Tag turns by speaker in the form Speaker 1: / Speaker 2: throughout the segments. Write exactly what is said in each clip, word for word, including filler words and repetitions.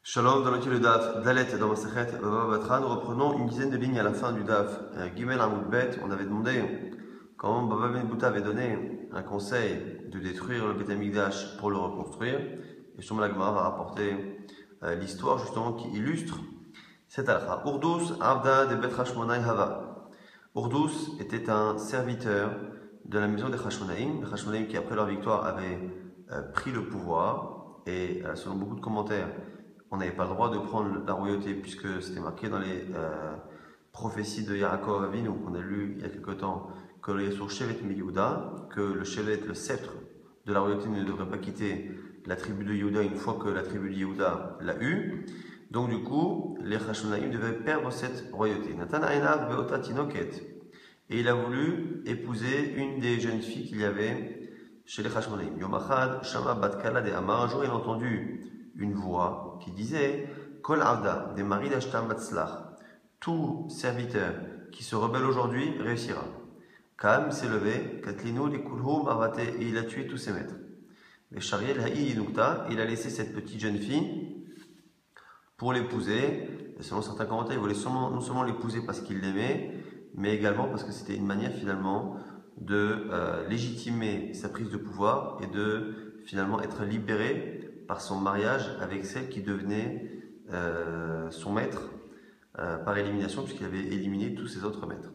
Speaker 1: Shalom, dans le Daf Dalet dans Masechet Baba Batra, nous reprenons une dizaine de lignes à la fin du Daf Gimel Amud Bet. On avait demandé comment Baba Ben Bouta avait donné un conseil de détruire le Beth Amikdash pour le reconstruire. Et Shlomo Lagmar va rapporter euh, l'histoire justement qui illustre cette halakha. Urdus Abda de Bet Hashmonai Hava. Urdus était un serviteur de la maison des Hashmonaïm, les Hashmonaïm qui après leur victoire avaient euh, pris le pouvoir et euh, selon beaucoup de commentaires, on n'avait pas le droit de prendre la royauté puisque c'était marqué dans les euh, prophéties de Yaakov Avinu qu'on a lu il y a quelque temps que le Yesur Shevet Yehuda, que le Shevet, le sceptre de la royauté ne devrait pas quitter la tribu de Yehuda une fois que la tribu de Yehuda l'a eu. Donc du coup, les Hashmonaïm devaient perdre cette royauté. Natan Ainav Beota Tinoket. Et il a voulu épouser une des jeunes filles qu'il y avait chez les Hashmonaïm. Yom Achad Shama Bat Kala de Amar. Un jour, il a entendu une voix qui disait Kol Avda, des maris d'Ashtam Matzlach, tout serviteur qui se rebelle aujourd'hui réussira. Kam s'est levé, Katlinu les Kulhum Avate, et il a tué tous ses maîtres. Mais Shariel Haï Nukta, il a laissé cette petite jeune fille pour l'épouser. Et selon certains commentaires, il voulait seulement, non seulement l'épouser parce qu'il l'aimait, mais également parce que c'était une manière finalement de euh, légitimer sa prise de pouvoir et de finalement être libéré par son mariage avec celle qui devenait euh, son maître euh, par élimination, puisqu'il avait éliminé tous ses autres maîtres.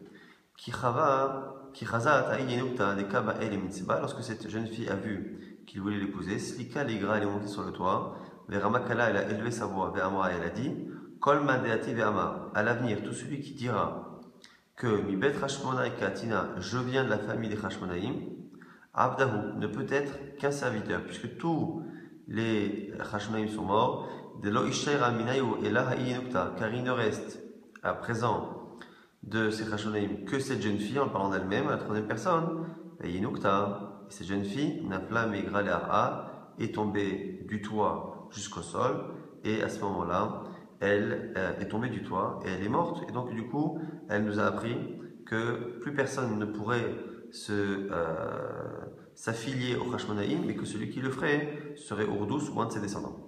Speaker 1: Lorsque cette jeune fille a vu qu'il voulait l'épouser, Slika Legra, elle est montée sur le toit, Veramakala, elle a élevé sa voix, Ve'amara, elle a dit, Kol Madeati Ve'amar, à l'avenir, tout celui qui dira que Mibet Hashmonai Katina, je viens de la famille des Hashmonaïm, Abdahu ne peut être qu'un serviteur, puisque tous les Hashmonaïm sont morts, car il ne reste à présent de ces Hashmonaïm que cette jeune fille, en parlant d'elle-même, à la troisième personne, et cette jeune fille, Nafla Megra Le'a, est tombée du toit jusqu'au sol, et à ce moment-là, elle euh, est tombée du toit et elle est morte. Et donc, du coup, elle nous a appris que plus personne ne pourrait se euh, s'affilier au Hashmonaïm, mais que celui qui le ferait serait Urdus ou un de ses descendants.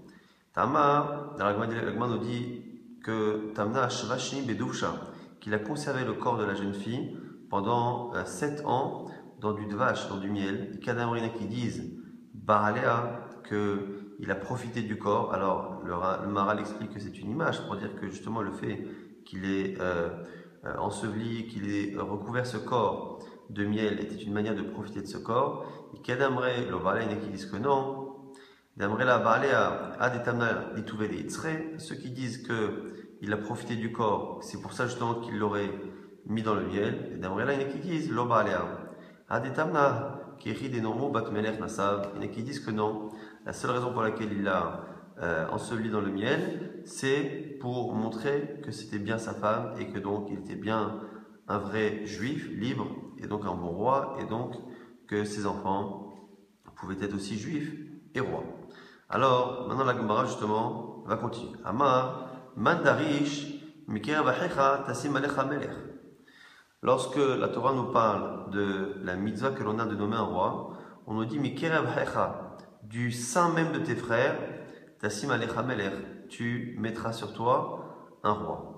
Speaker 1: Tama, l'Agma nous dit que Tamna Shvashni Beduvsha, qu'il a conservé le corps de la jeune fille pendant euh, sept ans dans du dvash, dans du miel. Les Kadamrina qui disent Baralea, qu'il a profité du corps. Alors, le, le Maral explique que c'est une image pour dire que justement le fait qu'il ait euh, euh, enseveli, qu'il ait recouvert ce corps de miel était une manière de profiter de ce corps. Et Kadamre, le Baralena qui disent que non. Damrela Baralea a des tamna ditouvé des itzre. Ceux qui disent qu'il a profité du corps, c'est pour ça justement qu'il l'aurait mis dans le miel. Et Damrela, il y en a qui disent lo Baralea a des tamna qui rit des normaux batmelech nasav. Il y en a qui disent que non. La seule raison pour laquelle il l'a euh, enseveli dans le miel, c'est pour montrer que c'était bien sa femme et que donc il était bien un vrai juif libre et donc un bon roi et donc que ses enfants pouvaient être aussi juifs et rois. Alors maintenant la Gemara justement va continuer. Amar mandarish mikera bachecha tasim alecha melech. Lorsque la Torah nous parle de la mitzvah que l'on a de nommer un roi, on nous dit mikera bachecha, du sein même de tes frères, tasim alecha melech, tu mettras sur toi un roi.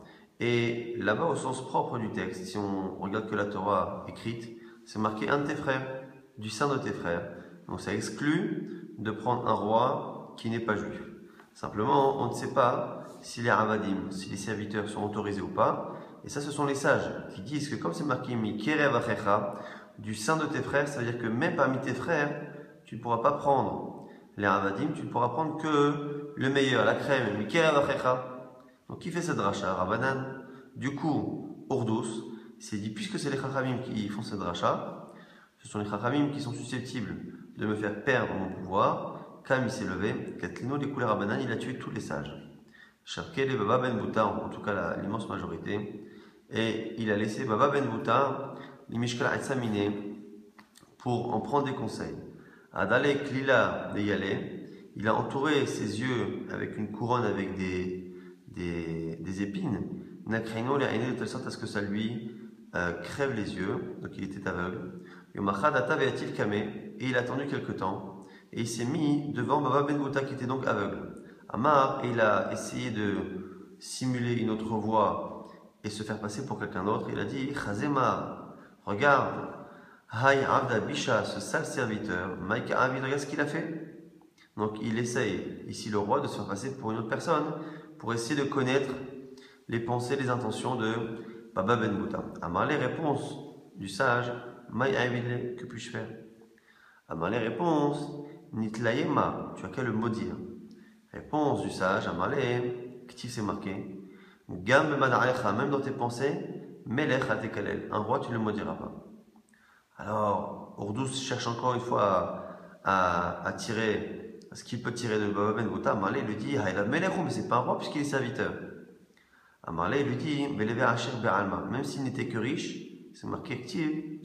Speaker 1: Et là-bas, au sens propre du texte, si on regarde que la Torah écrite, c'est marqué un de tes frères, du sein de tes frères. Donc ça exclut de prendre un roi qui n'est pas juif. Simplement, on ne sait pas si les avadim, si les serviteurs sont autorisés ou pas. Et ça, ce sont les sages qui disent que comme c'est marqué Mikere Vachecha, du sein de tes frères, ça veut dire que même parmi tes frères, tu ne pourras pas prendre les avadim, tu ne pourras prendre que le meilleur, la crème, Mikere Vachecha. Donc qui fait cette dracha? Rabbanan. Du coup, Urdus s'est dit, puisque c'est les Chachamim qui font cette dracha, ce sont les Chachamim qui sont susceptibles de me faire perdre mon pouvoir. Kam il s'est levé, Katlino les couleurs Rabbanan, il a tué tous les sages. Sharke les Baba Ben Bouta, en tout cas l'immense majorité, et il a laissé Baba Ben Bouta, les Mishkala Etsamine, pour en prendre des conseils. Adale Klila de Yale, il a entouré ses yeux avec une couronne avec des Des, des épines, Nakreno les aînés de telle sorte à ce que ça lui euh, crève les yeux, donc il était aveugle. Et il a attendu quelque temps, et il s'est mis devant Baba Ben Bouta qui était donc aveugle. Amar, et il a essayé de simuler une autre voix et se faire passer pour quelqu'un d'autre. Il a dit Chazema, regarde, Hay Abda Bisha, ce sale serviteur, Maïka Avid, regarde ce qu'il a fait. Donc il essaye, ici le roi, de se faire passer pour une autre personne pour essayer de connaître les pensées, les intentions de Baba Ben Bouta. Amar, les réponses du sage, Maï Avid, que puis-je faire? Amar, les réponses, Nitlayema, tu as qu'à le maudire. Réponse du sage, Amalé, Ktif c'est marqué, Gam Madarecha, même dans tes pensées, Melech Atekalel, un roi tu ne le maudiras pas. Alors, Ourdous cherche encore une fois à, à, à tirer ce qu'il peut tirer de Baba Ben Bouta. Amalé lui dit, Haïla Melechou, mais c'est pas un roi puisqu'il est serviteur. Amalé lui dit, Beleve Asher Be'alma, même s'il n'était que riche, c'est marqué Ktif,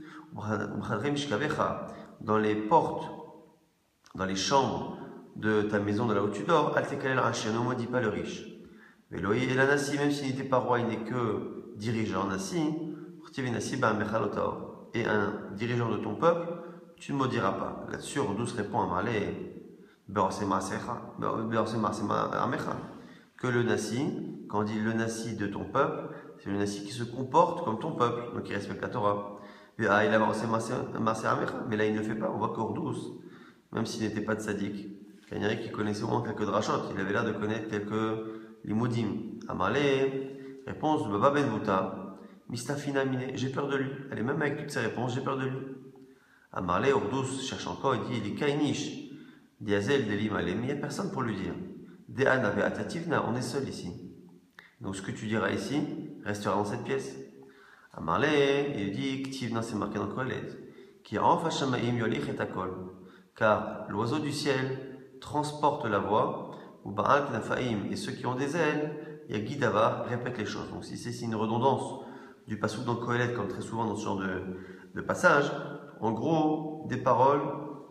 Speaker 1: dans les portes, dans les chambres de ta maison, de là où tu dors, Al-Tekalel Asher, ne maudit pas le riche. Veloï et la Nassi, même s'il n'était pas roi, il n'est que dirigeant Nassi, et un dirigeant de ton peuple, tu ne maudiras pas. Là-dessus, Ourdous répond à Malé, que le Nassi, quand on dit le Nassi de ton peuple, c'est le Nassi qui se comporte comme ton peuple, donc il respecte la Torah. Mais là, il ne le fait pas. On voit qu'Ourdous, même s'il n'était pas de sadique, Kanyari qui connaissait au moins quelques drachotes, il avait l'air de connaître quelques limoudim. Amalé, réponse de Baba Ben Bouta, Mistafina Mine, j'ai peur de lui. Elle est même avec toutes ses réponses, j'ai peur de lui. Amalé, Ourdous cherche encore, il dit, il est Kainish, Diazel, Delim, mais il n'y a personne pour lui dire. Dehan avait Atativna, on est seul ici. Donc ce que tu diras ici restera dans cette pièce. Amalé, il dit, Ktivna, c'est marqué dans Kohelet, qui Enfashamaim Yolich et Akol, car l'oiseau du ciel transporte la voix, ou Baal Knafaim, et ceux qui ont des ailes, Yagidava, répètent les choses. Donc si c'est une redondance du passouk dans Kohelet, comme très souvent dans ce genre de, de passage, en gros, des paroles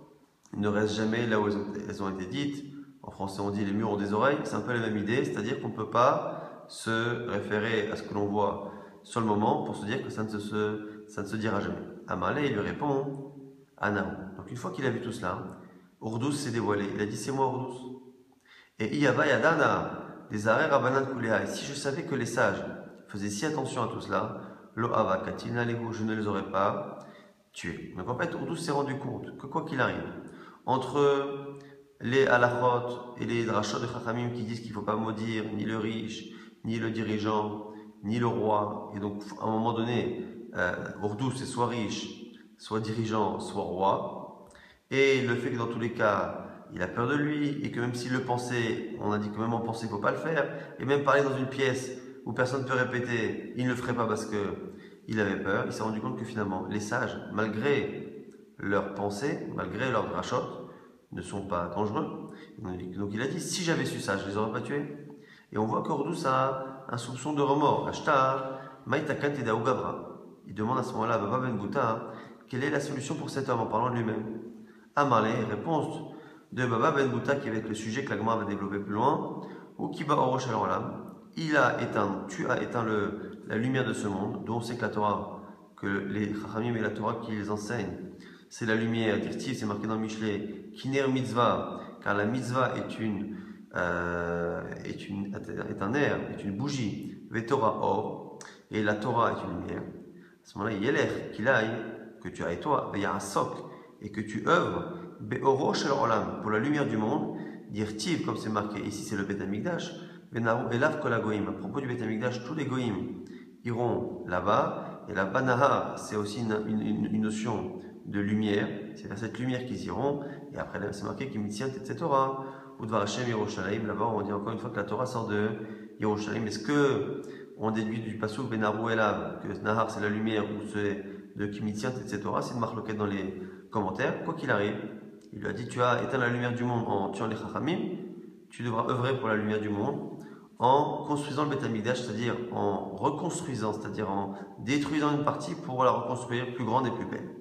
Speaker 1: ne restent jamais là où elles ont, elles ont été dites. En français, on dit les murs ont des oreilles. C'est un peu la même idée, c'est-à-dire qu'on ne peut pas se référer à ce que l'on voit sur le moment pour se dire que ça ne se, ça ne se dira jamais. Amalé, il lui répond Anahu. Donc une fois qu'il a vu tout cela, Ourdous s'est dévoilé. Il a dit c'est moi Ourdous. Et Iyava Yadana, des arrêts Rabbanan Kuléa. Et si je savais que les sages faisaient si attention à tout cela, Lo Ava Katilna Lehu, je ne les aurais pas tués. Donc en fait, Ourdous s'est rendu compte que quoi qu'il arrive, entre les halachot et les drachot de Chachamim qui disent qu'il ne faut pas maudire ni le riche, ni le dirigeant, ni le roi, et donc à un moment donné, euh, Ourdous est soit riche, soit dirigeant, soit roi, et le fait que dans tous les cas, il a peur de lui, et que même s'il le pensait, on a dit que même en pensée, il ne faut pas le faire, et même parler dans une pièce où personne ne peut répéter, il ne le ferait pas parce qu'il avait peur. Il s'est rendu compte que finalement, les sages, malgré leurs pensées, malgré leurs drachot, ne sont pas dangereux. Donc il a dit, si j'avais su ça, je ne les aurais pas tués. Et on voit qu'Ourdous a un soupçon de remords. Ashtar, Maïtakan Teda Gavra. Il demande à ce moment-là à Baba Ben Bouta, quelle est la solution pour cet homme en parlant de lui-même. Amalé, réponse de Baba Ben Bouta qui est avec le sujet que la Gemara va développer plus loin, ou Kiba Orosh Al-Olam, il a éteint, tu as éteint le, la lumière de ce monde, dont on sait que la Torah, que les Chachamim et la Torah qui les enseignent, c'est la lumière, dirtiv, c'est marqué dans Michelet, Kiner Mitzvah, car la Mitzvah est une, euh, est, une, est un air, est une bougie, Vetorah Or, et la Torah est une lumière. À ce moment-là, Yeler, qu'il aille, que tu ailles toi, il y a un soc, et que tu œuvres, Be'oro shel olam, pour la lumière du monde, dirtiv, comme c'est marqué ici, c'est le Beth Amikdash, Venaru elav kol hagoyim. À propos du Beth Amikdash, tous les goyim iront là-bas, et la Banaha, c'est aussi une, une, une notion de lumière, c'est vers cette lumière qu'ils iront, et après c'est marqué Kimitziat et cetera. Ou Dvar Hashem Yerushalayim, là-bas on dit encore une fois que la Torah sort de Yerushalayim. Est-ce que on déduit du pasuk Benaru elav que Nahar c'est la lumière ou c'est de Kimitziat et cetera. C'est une marloquette dans les commentaires. Quoi qu'il arrive, il lui a dit tu as éteint la lumière du monde en tuant les Chachamim, tu devras œuvrer pour la lumière du monde en construisant le Beth Amikdash, c'est-à-dire en reconstruisant, c'est-à-dire en détruisant une partie pour la reconstruire plus grande et plus belle.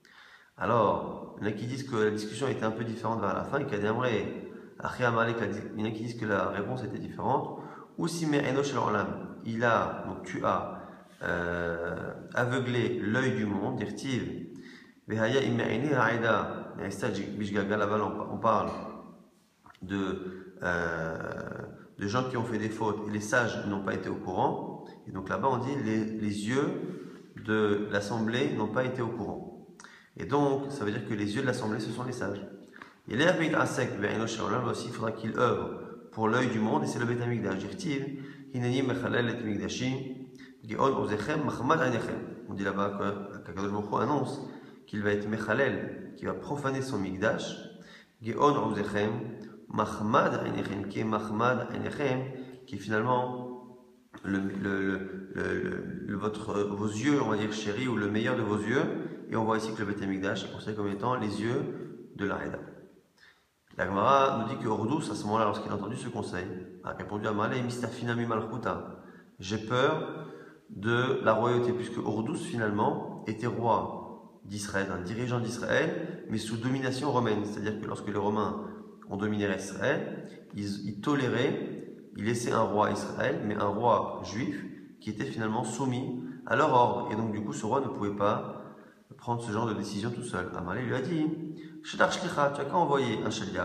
Speaker 1: Alors, il y en a qui disent que la discussion était un peu différente vers la fin, et qu'il y a des Amré, il y en a qui disent que la réponse était différente. Ou si il a, donc tu as euh, aveuglé l'œil du monde, dirtiv, on parle de euh, de gens qui ont fait des fautes et les sages n'ont pas été au courant. Et donc là-bas, on dit les, les yeux de l'assemblée n'ont pas été au courant. Et donc, ça veut dire que les yeux de l'assemblée, ce sont les sages. Et l'air Beit Asek, aussi, il faudra qu'il œuvre pour l'œil du monde, et c'est le Beit Hamikdash. Dirtiv, Hineni Mechalel et Mikdashim, Geon Ozechem, Mahmad Anechem. On dit là-bas qu'Akadosh Baruch Hu annonce qu'il va être Mechalel, qui va profaner son Mikdash, Geon Ozechem, Mahmad Anechem, qui est Mahmad Anechem, qui est finalement le, le, le, le, le, votre, vos yeux, on va dire chéris, ou le meilleur de vos yeux. Et on voit ici que le Beit Hamikdash est considéré comme étant les yeux de la Haïda. La Gemara nous dit que Ordus, à ce moment-là, lorsqu'il a entendu ce conseil, a répondu à Malé, Mistafinami Malchuta. J'ai peur de la royauté, puisque Ordus, finalement, était roi d'Israël, un dirigeant d'Israël, mais sous domination romaine. C'est-à-dire que lorsque les Romains ont dominé Israël, ils, ils toléraient, ils laissaient un roi Israël, mais un roi juif, qui était finalement soumis à leur ordre. Et donc, du coup, ce roi ne pouvait pas prendre ce genre de décision tout seul. Amalé lui a dit, Shadar Shlicha, tu as qu'à envoyer un Shaliach,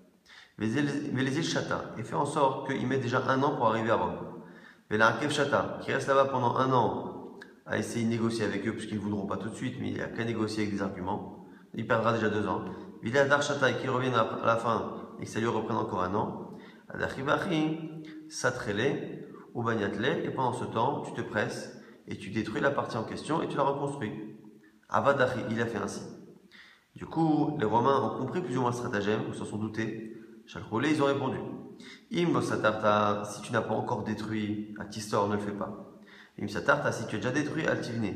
Speaker 1: Velezil Shata, et fais en sorte qu'il mette déjà un an pour arriver à Rome. Velakev Shata, qui reste là-bas pendant un an à essayer de négocier avec eux, puisqu'ils ne voudront pas tout de suite, mais il n'y a qu'à négocier avec des arguments. Il perdra déjà deux ans. Veladar Shata, et qu'il revienne à la fin, et que ça lui reprenne encore un an. Adachibachi, Satrele, ou Bagnatle, et pendant ce temps, tu te presses, et tu détruis la partie en question, et tu la reconstruis. Avadachi, il a fait ainsi. Du coup, les Romains ont compris plus ou moins le stratagème, ou s'en sont doutés. Chalchoulé, ils ont répondu. Im satarta, si tu n'as pas encore détruit, Atistor, ne le fais pas. Im satarta, si tu as déjà détruit, Altivne,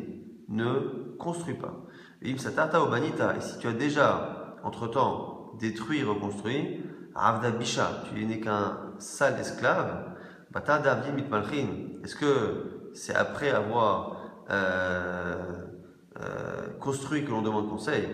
Speaker 1: ne construis pas. Im satarta obanita, et si tu as déjà, entre-temps, détruit et reconstruit, Avda Bisha, tu n'es qu'un sale esclave, Bata Davdi mitmalchin, est-ce que c'est après avoir euh, euh, construit que l'on demande conseil?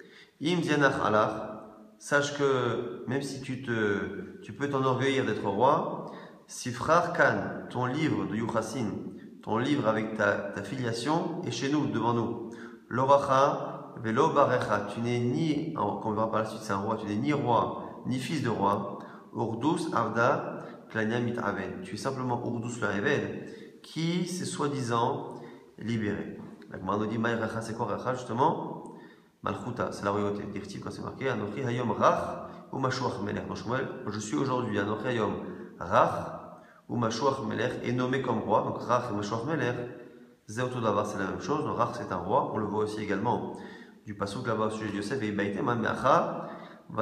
Speaker 1: Im Zianach Allah, sache que même si tu, te, tu peux t'enorgueillir d'être roi, Sifrar Khan, ton livre de Yuchassin, ton livre avec ta, ta filiation, est chez nous, devant nous. Loracha, Velo Barecha, tu n'es ni, qu'on verra par la suite, c'est un roi, tu n'es ni roi, ni fils de roi. Urdus Arda, Klania Mitaved, tu es simplement Urdus le Eved, qui s'est soi-disant libéré. La Gemara nous dit, Maïracha, c'est quoi Racha justement? Malchuta, c'est la royauté. Dirti, quand c'est marqué, Anochi Hayom Rach ou Mashuach Melech. Je suis aujourd'hui, Anochi Hayom Rach ou Mashuach Melech est nommé comme roi. Donc Rach et Mashuach Melech, Zéotodavar, c'est la même chose. Donc Rach, c'est un roi. On le voit aussi également du passouk là-bas au sujet de Yosef. Et Baïté, Mameacha,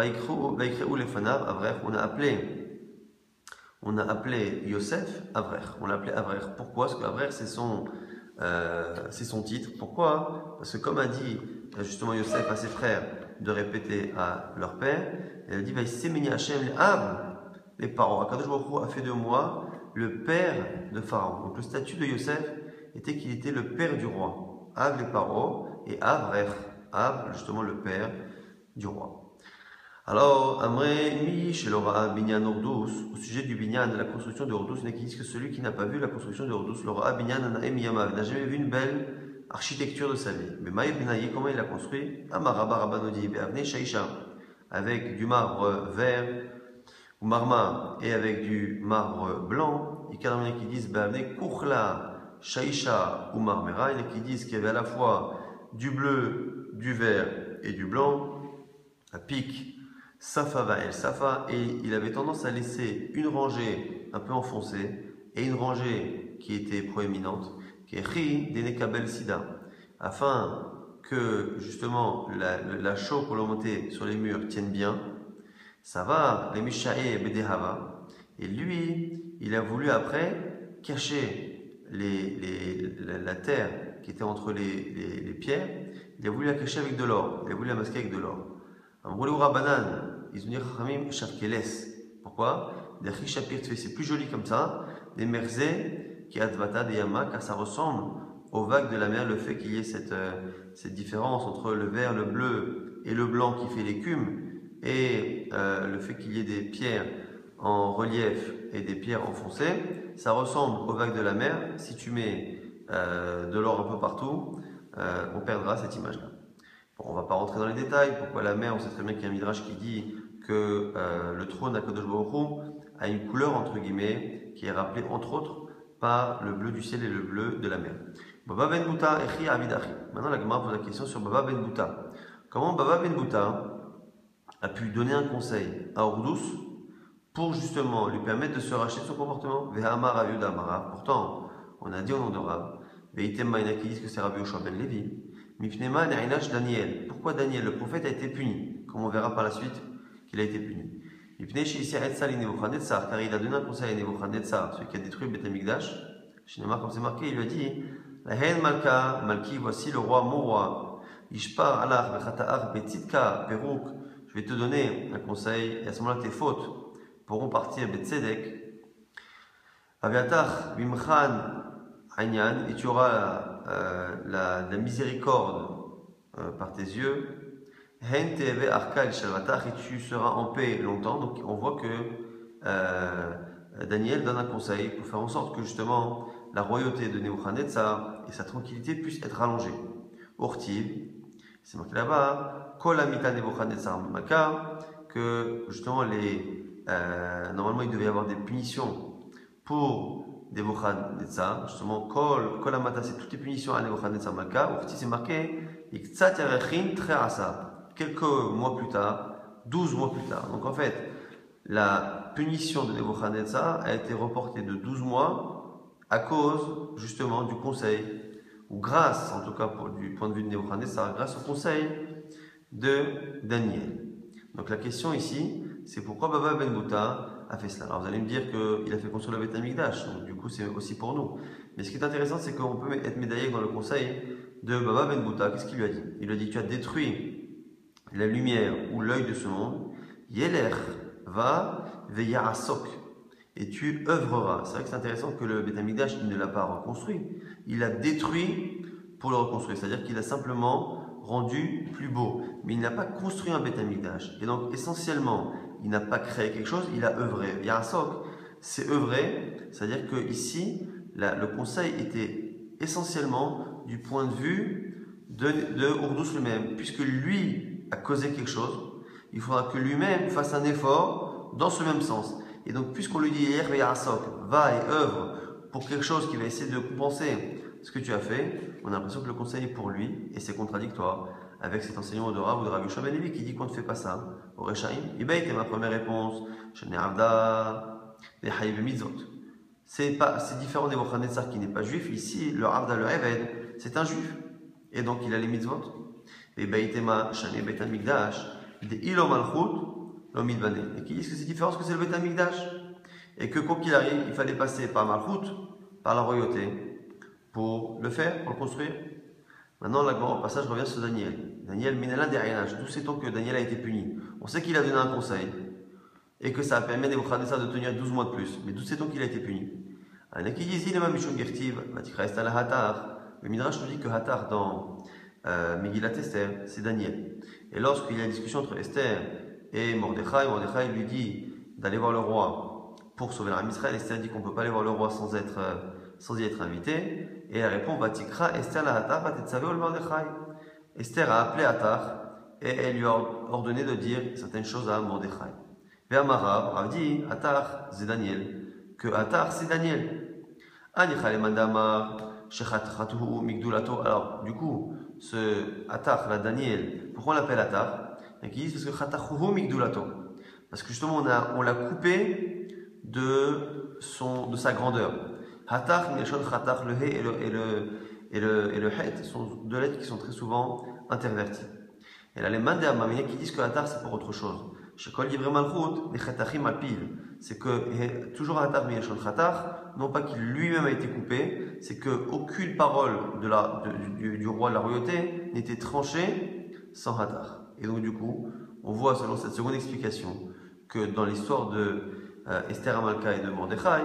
Speaker 1: Vaikreu Lefanav, Avrer. On a appelé, on a appelé Yosef Avrer. On l'a appelé Avrer. Pourquoi? Parce qu'Avrer, c'est son, euh, c'est son titre. Pourquoi? Parce que comme a dit justement Yosef à ses frères de répéter à leur père, elle dit Vaïsemeni Hachem les Av, les parents. Akadosh Baruch Hu a fait de moi le père de Pharaon. Donc le statut de Yosef était qu'il était le père du roi. Av les parents et Av Rech. Av justement le père du roi. Alors, Amré mi chez l'Ora Binyan Ordus, au sujet du Binyan, de la construction de Ordus, il y en a qui disent que celui qui n'a pas vu la construction de Ordus, l'Ora Binyan Anaem Yamav, n'a jamais vu une belle architecture de sa vie. Mais Maï Benaye, comment il l'a construit? Amaraba Rabanodi, Beavne Shaisha, avec du marbre vert, ou marma, et avec du marbre blanc. Il y en a qui disent Beavne Kuchla, Shaisha ou Marmera. Il y en a qui disent qu'il y avait à la fois du bleu, du vert et du blanc, à pic. Safa va el Safa, et il avait tendance à laisser une rangée un peu enfoncée et une rangée qui était proéminente, qui est Ri Denekabel Sida, afin que justement la, la chaux pour le monter sur les murs tienne bien. Ça va, les Mishae Bedehava, et lui, il a voulu après cacher les, les, la, la terre qui était entre les, les, les pierres, il a voulu la cacher avec de l'or, il a voulu la masquer avec de l'or. Ils ont dit Chachamim Shavkeles. Pourquoi? C'est plus joli comme ça. Des merzé qui advata des yama, car ça ressemble aux vagues de la mer. Le fait qu'il y ait cette, euh, cette différence entre le vert, le bleu et le blanc qui fait l'écume, et euh, le fait qu'il y ait des pierres en relief et des pierres enfoncées, ça ressemble aux vagues de la mer. Si tu mets euh, de l'or un peu partout, euh, on perdra cette image-là. Bon, on ne va pas rentrer dans les détails. Pourquoi la mer? On sait très bien qu'il y a un midrash qui dit que euh, le trône d'Akadosh Baruch Hu a une couleur entre guillemets qui est rappelée entre autres par le bleu du ciel et le bleu de la mer. Baba ben Bouta echi avid achi. Maintenant la Gemara pose la question sur Baba ben Bouta. Comment Baba ben Bouta a pu donner un conseil à Ordous pour justement lui permettre de se racheter de son comportement? Ve'amar Rav Yehuda amar Rav. Pourtant, on a dit au nom de Rav, Ve'item Maïna qui disent que c'est Rabbi Yoshua ben Levi. Mifnema ne'inash Daniel. Pourquoi Daniel, le prophète, a été puni? Comme on verra par la suite qu'il a été puni. Mifnei she'isir etzal Nebuchadnezzar, car il a donné un conseil à Nebuchadnezzar, celui qui a détruit le Beth Amikdash. Shinema, comme c'est marqué, il lui a dit, La haine malka, malki, voici le roi, mon roi. Ishpar alach bechata'ach betzidka perouk. Je vais te donner un conseil, et à ce moment-là, tes fautes pourront partir betzedek. Aviatar bimchan Aïnyan, et tu auras euh, la, la miséricorde euh, par tes yeux. Hen teve arka shalvatach, et tu seras en paix longtemps. Donc on voit que euh, Daniel donne un conseil pour faire en sorte que justement la royauté de Nebuchadnezzar et sa tranquillité puissent être rallongées. Ortiv, c'est marqué là-bas, Kol amita Nebuchadnezzar maka, que justement les euh, normalement il devait y avoir des punitions pour Nebuchadnezzar, justement, Kol, Kol Amata, c'est toutes les punitions à Nebuchadnezzar Malka. Orti, c'est marqué, Iktsat Yarechin Tre Asa, quelques mois plus tard, douze mois plus tard. Donc en fait, la punition de Nebuchadnezzar a été reportée de douze mois à cause, justement, du conseil, ou grâce, en tout cas, pour, du point de vue de Nebuchadnezzar, grâce au conseil de Daniel. Donc la question ici, c'est pourquoi Baba ben Bouta a fait cela. Alors vous allez me dire qu'il a fait construire le Beth Amikdash, donc du coup c'est aussi pour nous. Mais ce qui est intéressant, c'est qu'on peut être médaillé dans le conseil de Baba ben Bouta. Qu'est-ce qu'il lui a dit? Il lui a dit, tu as détruit la lumière ou l'œil de ce monde, Yeler va veilla à Sok, et tu œuvreras. C'est vrai que c'est intéressant que le Beth Amikdash, il ne l'a pas reconstruit, il l'a détruit pour le reconstruire. C'est-à-dire qu'il a simplement rendu plus beau, mais il n'a pas construit un Beth Amikdash. Et donc essentiellement, il n'a pas créé quelque chose, il a œuvré. Yarasok, c'est œuvrer, c'est-à-dire que ici, la, le conseil était essentiellement du point de vue de, de Ordous lui-même, puisque lui a causé quelque chose, il faudra que lui-même fasse un effort dans ce même sens. Et donc, puisqu'on lui dit Yarasok, va et œuvre pour quelque chose qui va essayer de compenser ce que tu as fait, on a l'impression que le conseil est pour lui, et c'est contradictoire avec cet enseignement de Rav ou de Rabbi Yoshua ben Levi qui dit qu'on ne fait pas ça. Au Rechaim, Ibaït est ma première réponse. C'est pas, c'est différent des Nebuchadnezzar qui n'est pas juif. Ici, le Avda, le Eved, c'est un juif. Et donc il a les mitzvot. Ibaït est ma Shane Bet Amikdash, de Ilo Malchut, l'Omid Bané. Et qui disent que c'est différent parce que c'est le Bet Amikdash. Et que quoi qu'il arrive, il fallait passer par Malchut, par la royauté, pour le faire, pour le construire. Maintenant, là, au passage, je reviens sur Daniel. Daniel, Minala Derianach. D'où sait-on que Daniel a été puni? On sait qu'il a donné un conseil et que ça a permis à Nebuchadnezzar de tenir douze mois de plus. Mais d'où sait-on qu'il a été puni? Il y en a qui disent, il est Mishum Gertiv, Vatikra Estala Hatar. Le Midrash nous dit que Hatar, dans euh, Megillat Esther, c'est Daniel. Et lorsqu'il y a une discussion entre Esther et Mordechai, Mordechai lui dit d'aller voir le roi pour sauver l'âme d'Israël. Esther dit qu'on ne peut pas aller voir le roi sans être. Euh, sans y être invité, et elle répond Vatikra Esther la Hatar Vatetzavé ol Mordechai. Esther a appelé Hatar et elle lui a ordonné de dire certaines choses à Mordechai. Ve'amara, Rav dit Hatar c'est Daniel, que Hatar c'est Daniel. Anichale mandamar shechatchatuhu migdulato. Alors du coup, ce Hatar, la Daniel, pourquoi on l'appelle Hatar? Et qui disent parce que chatachuhu migdulato, parce que justement on a on l'a coupé de son de sa grandeur. Hatar, Neshon, Hatar, le He et le, et le, et le, et le Het sont deux lettres qui sont très souvent interverties. Et là, les Mandéam qui disent que Hatar c'est pour autre chose. Chez Kol Yivre Malchut, les Chatachim Alpiv, c'est que toujours Hatar, Neshon, Hatar, non pas qu'il lui-même a été coupé, c'est qu'aucune parole de la, de, du, du roi de la royauté n'était tranchée sans Hatar. Et donc, du coup, on voit selon cette seconde explication que dans l'histoire de euh, Esther Amalka et de Mordechai,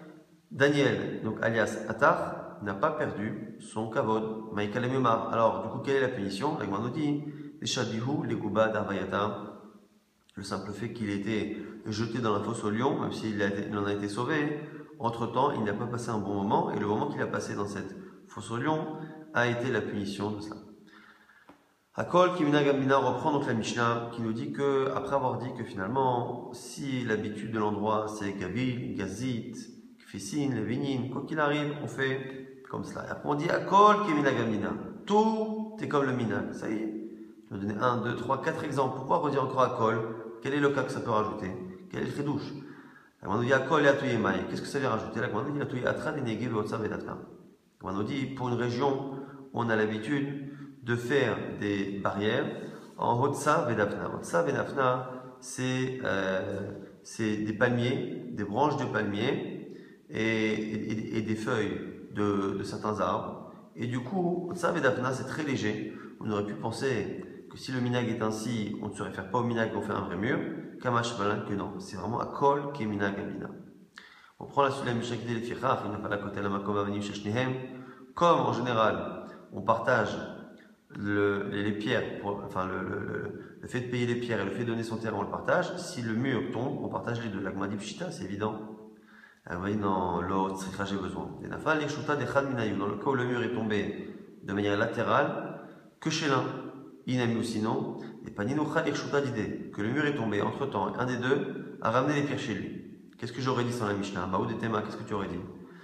Speaker 1: Daniel, donc alias Hatar, n'a pas perdu son kavod. Maïka Lememar. Alors, du coup, quelle est la punition? La Gemara nous dit Shadihu Leguba d'Arvayata. Le simple fait qu'il ait été jeté dans la fosse au lion, même s'il en a été sauvé, entre-temps, il n'a pas passé un bon moment, et le moment qu'il a passé dans cette fosse au lion a été la punition de cela. Akol Kimina Gambina reprend donc la Mishnah qui nous dit que, après avoir dit que finalement, si l'habitude de l'endroit c'est Gabil, Gazit, Kfissin, Levinine, quoi qu'il arrive, on fait comme cela. Et après on dit Akol Kimina Gambina. Tout est comme le minag. Ça y est. Je vais donner un, deux, trois, quatre exemples. Pourquoi redire encore Akol? Quel est le cas que ça peut rajouter? Quel est le chidouche? On nous dit Akol et Atuye Maï. Qu'est-ce que ça vient rajouter? Là, on nous dit Atuye Atra, Denegé, Veotsa, Vedatna. On nous dit pour une région, on a l'habitude de faire des barrières en Hotsa Vedafna. Hotsa Vedafna, c'est euh, des palmiers, des branches de palmiers et, et, et des feuilles de, de certains arbres. Et du coup, Hotsa Vedafna, c'est très léger. On aurait pu penser que si le minag est ainsi, on ne se réfère pas au minag, on fait un vrai mur. Kamash Balin, que non. C'est vraiment Akol qui est minag Amina. On prend la suite de la Mishnah qui dit les Fichach, il n'a pas la côté la Makom Avanim Sheshnehem. Comme en général, on partage Le, les, les pierres, pour, enfin le, le, le, le fait de payer les pierres et le fait de donner son terrain, on le partage. Si le mur tombe, on partage les deux. La Gmadi Pshita, c'est évident. Vous voyez, dans l'autre, j'ai besoin. Dans le cas où le mur est tombé de manière latérale, que chez l'un, inami ou sinon, et Paninucha l'Irshuta d'idée, que le mur est tombé entre temps, un des deux a ramené les pierres chez lui. Qu'est-ce que j'aurais dit sans la Mishnah? Maoud et Tema, qu'est-ce que tu aurais dit?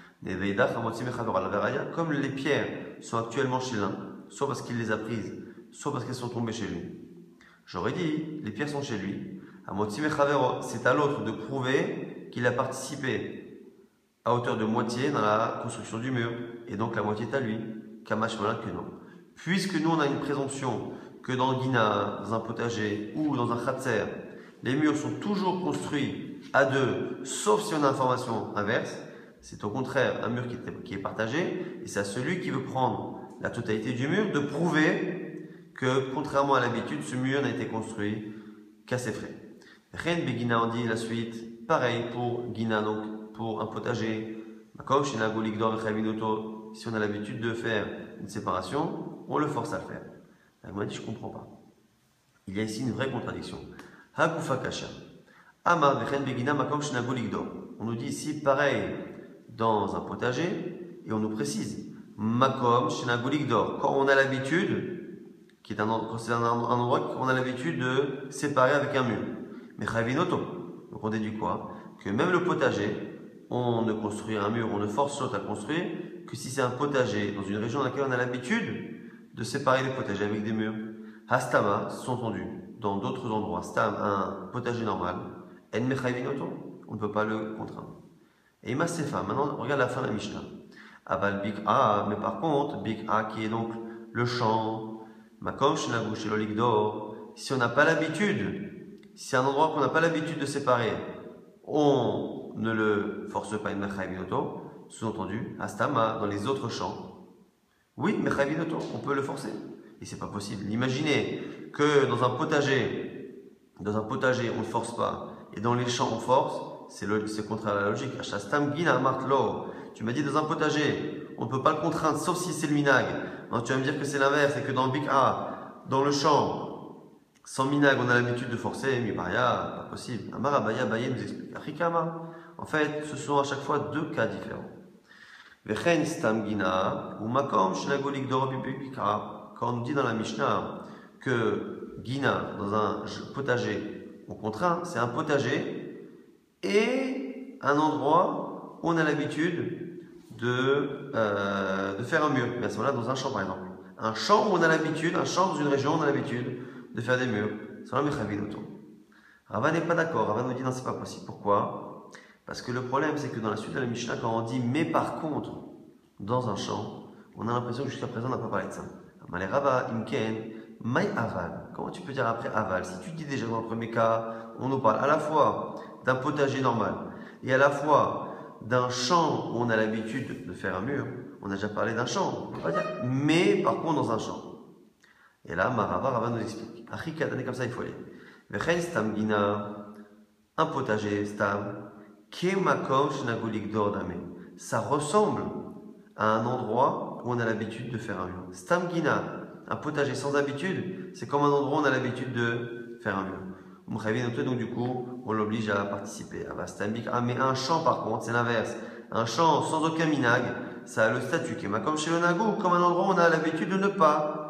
Speaker 1: Comme les pierres sont actuellement chez l'un, soit parce qu'il les a prises, soit parce qu'elles sont tombées chez lui. J'aurais dit, les pierres sont chez lui. C'est à l'autre de prouver qu'il a participé à hauteur de moitié dans la construction du mur. Et donc la moitié est à lui. Kamash malin que non. Puisque nous on a une présomption que dans le Guina, dans un potager ou dans un khatser, les murs sont toujours construits à deux, sauf si on a information inverse. C'est au contraire un mur qui est, qui est partagé, et c'est à celui qui veut prendre la totalité du mur de prouver que, contrairement à l'habitude, ce mur n'a été construit qu'à ses frais. Ren Begina en dit la suite, pareil pour Guina, donc pour un potager. Si on a l'habitude de faire une séparation, on le force à le faire. Elle m'a dit, je ne comprends pas. Il y a ici une vraie contradiction. Hakufa Kasha. Ama Ren Begina Makom Shinago Ligdor. On nous dit ici, pareil, dans un potager, et on nous précise Makom Shenagolik d'or. Quand on a l'habitude, qui est un, quand c'est un, un endroit qu'on a l'habitude de séparer avec un mur. Mais Chavinoto. Donc on déduit quoi? Que même le potager, on ne construit un mur, on ne force l'autre à construire, que si c'est un potager dans une région dans laquelle on a l'habitude de séparer les potagers avec des murs. Hastama, sous-entendu, dans d'autres endroits, Stam, un potager normal, En Mechavinoto, on ne peut pas le contraindre. Et Masefa, maintenant regarde la fin de la Mishnah. Aval Big A, mais par contre, Big A qui est donc le champ, Makom Shenagu Shelolik d'or, si on n'a pas l'habitude, si c'est un endroit qu'on n'a pas l'habitude de séparer, on ne le force pas, une Mechavinoto, sous-entendu, Astama, dans les autres champs. Oui, Mechavinoto, on peut le forcer. Et c'est pas possible. Imaginez que dans un potager, dans un potager, on ne force pas, et dans les champs, on force. C'est contraire à la logique. Tu m'as dit dans un potager, on ne peut pas le contraindre sauf si c'est le minag. Non, tu vas me dire que c'est l'inverse et que dans le Big A, dans le champ, sans minag, on a l'habitude de forcer. Mais Baya, pas possible. Amara Baya Baya nous explique. Achikama. En fait, ce sont à chaque fois deux cas différents. Vechen Stam Gina ou Makom Shnagolik Dorobibika. Quand on nous dit dans la Mishnah que Gina, dans un potager, on contraint, c'est un potager. Et un endroit où on a l'habitude de, euh, de faire un mur. Mais à ce moment-là, dans un champ par exemple. Un champ où on a l'habitude, un champ dans une région où on a l'habitude de faire des murs. C'est un Mechavinoto. Rava n'est pas d'accord. Rava nous dit non, c'est pas possible. Pourquoi? Parce que le problème, c'est que dans la suite de la Mishnah, quand on dit mais par contre, dans un champ, on a l'impression que jusqu'à présent, on n'a pas parlé de ça. Malé Rava, Imken, Mai Aval. Comment tu peux dire après Aval? Si tu dis déjà dans le premier cas, on nous parle à la fois d'un potager normal et à la fois d'un champ où on a l'habitude de faire un mur. On a déjà parlé d'un champ, on peut pas dire, mais par contre dans un champ. Et là, Marava, Rava nous explique. Achikatane, comme ça il faut aller. Vechen stam gina, un potager stam, kemakom shnagolik dordame. Ça ressemble à un endroit où on a l'habitude de faire un mur. Stam gina, un potager sans habitude, c'est comme un endroit où on a l'habitude de faire un mur. Donc du coup, on l'oblige à participer. Ah, mais un champ par contre, c'est l'inverse. Un champ sans aucun minag, ça a le statut qui est comme chez le nagou, comme un endroit où on a l'habitude de ne pas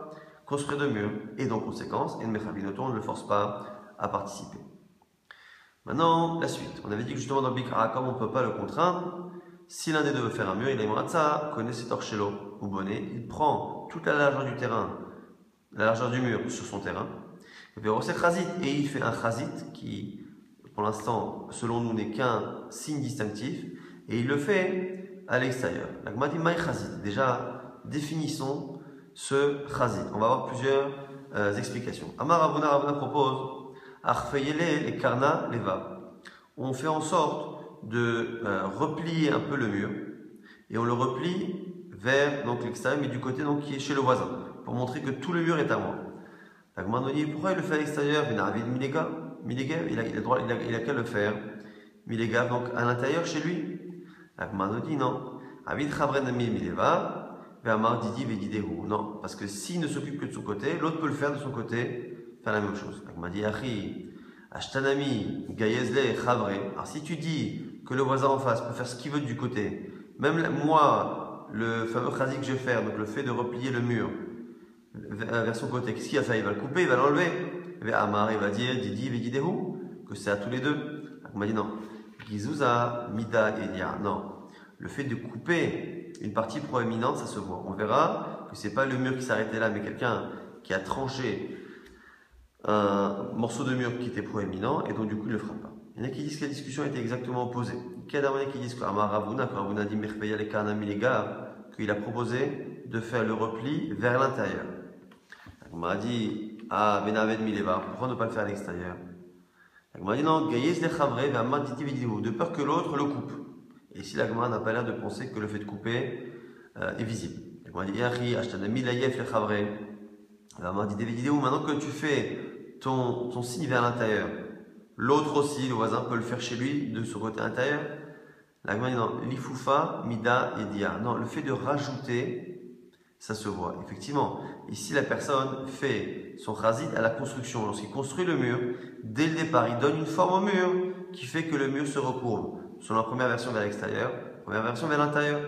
Speaker 1: construire de murs. Et donc, conséquence, et Mechavinoto, on ne le force pas à participer. Maintenant, la suite. On avait dit que justement dans le Bikra, comme on ne peut pas le contraindre, si l'un des deux veut faire un mur, il a Imratza, connaît ses torchello ou bonnet, il prend toute la largeur du terrain, la largeur du mur sur son terrain, et il fait un chazit qui, pour l'instant, selon nous, n'est qu'un signe distinctif, et il le fait à l'extérieur. L'agma dit maï chazit. Déjà, définissons ce chazit. On va avoir plusieurs euh, explications. Amar Ravuna, Ravuna propose Arfeyele et Karna Leva. On fait en sorte de euh, replier un peu le mur, et on le replie vers donc l'extérieur, mais du côté donc, qui est chez le voisin, pour montrer que tout le mur est à moi. L'agma dit pourquoi il le fait à l'extérieur? Il a Milega, Milega, il a, il a droit, il a, il a qu'à le faire. Milega, donc à l'intérieur chez lui. L'agma dit non. Avid Chavrenami Mileva, Ve'amar Didi Vedidehu. Non, parce que s'il ne s'occupe que de son côté, l'autre peut le faire de son côté, faire la même chose. L'agma dit Achi, Ashtanami, Gayezle, Chavre. Alors si tu dis que le voisin en face peut faire ce qu'il veut du côté, même moi, le fameux chazit que je vais faire, donc le fait de replier le mur vers son côté, qu'est-ce qu'il va faire? Il va le couper, il va l'enlever. Amar, il va dire Didi Vedidehu, que c'est à tous les deux. On m'a dit non. Gizuza, Mida et Dia. Non. Le fait de couper une partie proéminente, ça se voit. On verra que c'est pas le mur qui s'arrêtait là, mais quelqu'un qui a tranché un morceau de mur qui était proéminent, et donc du coup il ne le fera pas. Il y en a qui disent que la discussion était exactement opposée. Il y en a qui disent que Amar Ravuna, quand Ravuna dit Merpeya le Karnami les gars, qu'il a proposé de faire le repli vers l'intérieur. On m'a dit, ah, Benaved Mileva, pourquoi ne pas le faire à l'extérieur? On m'a dit non, Gaïs les Chavre, de peur que l'autre le coupe. Et ici, la Gemara n'a pas l'air de penser que le fait de couper euh, est visible. On m'a dit, Yahi, Ashtanami Layef les Chavre. On m'a dit, maintenant que tu fais ton, ton signe vers l'intérieur, l'autre aussi, le voisin, peut le faire chez lui, de son côté intérieur. La Gemara dit non, Lifoufa, Mida et Dia. Non, le fait de rajouter, ça se voit. Effectivement, ici la personne fait son chazit à la construction. Lorsqu'il construit le mur, dès le départ, il donne une forme au mur qui fait que le mur se recourbe. Selon la première version vers l'extérieur, la première version vers l'intérieur.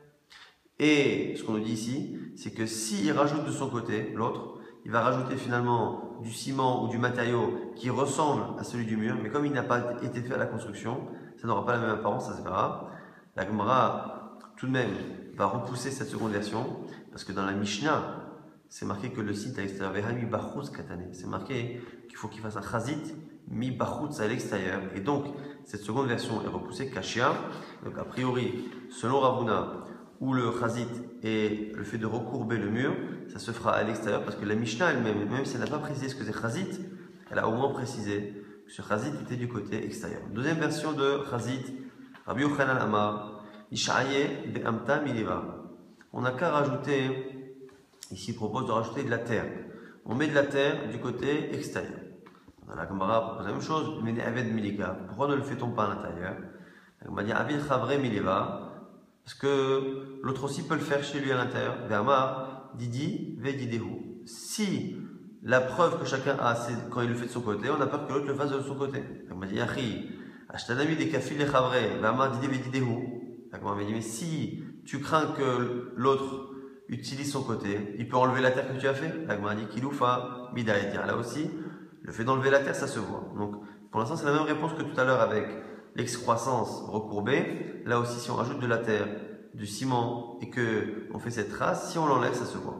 Speaker 1: Et ce qu'on nous dit ici, c'est que s'il rajoute de son côté, l'autre, il va rajouter finalement du ciment ou du matériau qui ressemble à celui du mur, mais comme il n'a pas été fait à la construction, ça n'aura pas la même apparence, ça se verra. La Gemara, tout de même, va repousser cette seconde version, parce que dans la Mishnah, c'est marqué que le site à l'extérieur, Vehami Bachutz Katane, c'est marqué qu'il faut qu'il fasse un chazit, mi Bachutz à l'extérieur. Et donc, cette seconde version est repoussée, Kashia. Donc, a priori, selon Ravuna, où le chazit et le fait de recourber le mur, ça se fera à l'extérieur, parce que la Mishnah elle-même, même si elle n'a pas précisé ce que c'est chazit, elle a au moins précisé que ce chazit était du côté extérieur. Deuxième version de chazit, Rabbi Yochanan Amar, Ishaye be'amta mileva. On n'a qu'à rajouter, ici il propose de rajouter de la terre. On met de la terre du côté extérieur. Dans la Gemara propose la même chose, mais aved miliga. Pourquoi ne le fait-on pas à l'intérieur? La Gemara dit avid chavre mileva. Parce que l'autre aussi peut le faire chez lui à l'intérieur. Ve'amar didi ve'didehu. Si la preuve que chacun a, c'est quand il le fait de son côté, on a peur que l'autre le fasse de son côté. La Gemara dit yachi, ashtanami de kafil le chavre, ve'amar didi ve'didehu. La Gemara dit mais si tu crains que l'autre utilise son côté, il peut enlever la terre que tu as fait. La Gemara dit kiloufa mida et dire. Là aussi, le fait d'enlever la terre, ça se voit. Donc, pour l'instant, c'est la même réponse que tout à l'heure avec l'excroissance recourbée. Là aussi, si on rajoute de la terre, du ciment et que on fait cette trace, si on l'enlève, ça se voit.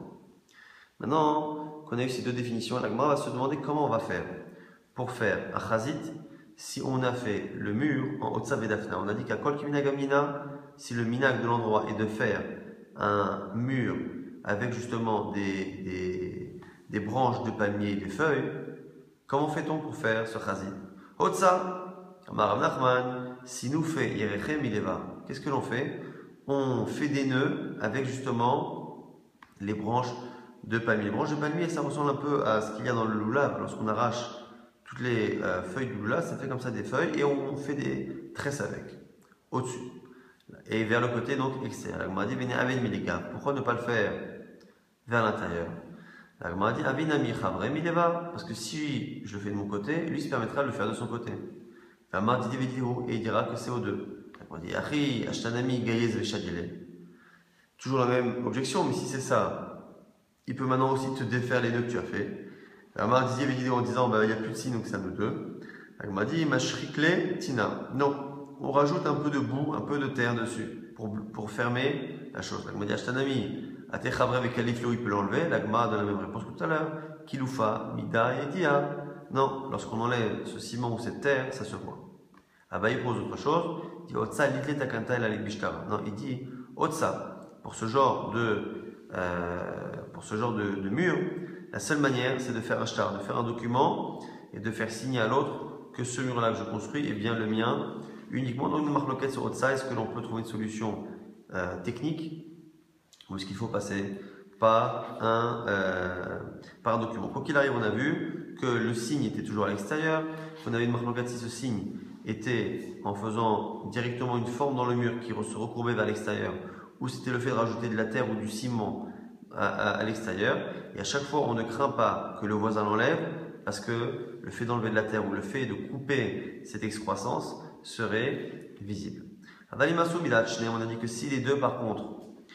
Speaker 1: Maintenant qu'on a eu ces deux définitions, la Gemara va se demander comment on va faire pour faire un chazit si on a fait le mur en Otsav et Dafna. On a dit qu'à Kol Kiminagamina, si le minag de l'endroit est de faire un mur avec justement des, des, des branches de palmier et des feuilles, comment fait-on pour faire ce chazit? Otsa, Amar Nachman, si nous fait Yerechem Ileva, qu'est-ce que l'on fait? On fait des nœuds avec justement les branches de palmier. Les branches de palmier, ça ressemble un peu à ce qu'il y a dans le loulav. Lorsqu'on arrache toutes les euh, feuilles du loulav, ça fait comme ça des feuilles et on fait des tresses avec, au-dessus. Et vers le côté donc extérieur. La Gemara dit venez avec Milega. Pourquoi ne pas le faire vers l'intérieur? La Gemara dit Avinami Chavre Mileva. Parce que si je le fais de mon côté, lui se permettra de le faire de son côté. La Gemara dit et il dira que c'est aux deux. La Gemara dit Achi Ashtanami Gayez Veshadile. Toujours la même objection, mais si c'est ça, il peut maintenant aussi te défaire les nœuds que tu as fait. La marque disait vidéo en disant bah, il n'y a plus de signe donc c'est un nœud deux. Elle m'a dit mashrikle tina. Non, on rajoute un peu de boue, un peu de terre dessus pour, pour fermer la chose. Elle m'a dit ashtanami, atechavre avec kaliflo, il peut l'enlever. L'agma donne la même réponse que tout à l'heure. Kiloufa, mida et dia. Non, lorsqu'on enlève ce ciment ou cette terre, ça se voit. Abba il pose autre chose. Il dit otsa litle takanta el alek bishtara. Non, il dit otsa pour ce genre de euh, pour ce genre de, de mur. La seule manière, c'est de faire un shtar, de faire un document et de faire signer à l'autre que ce mur-là que je construis est bien le mien, uniquement dans une marloquette sur Otsa. Est-ce que l'on peut trouver une solution euh, technique ou est-ce qu'il faut passer par un, euh, par un document? Quoi qu'il arrive, on a vu que le signe était toujours à l'extérieur. On avait une marloquette si ce signe était en faisant directement une forme dans le mur qui se recourbait vers l'extérieur, ou c'était le fait de rajouter de la terre ou du ciment à, à, à l'extérieur. Et à chaque fois, on ne craint pas que le voisin l'enlève, parce que le fait d'enlever de la terre ou le fait de couper cette excroissance serait visible. On a dit que si les deux, par contre,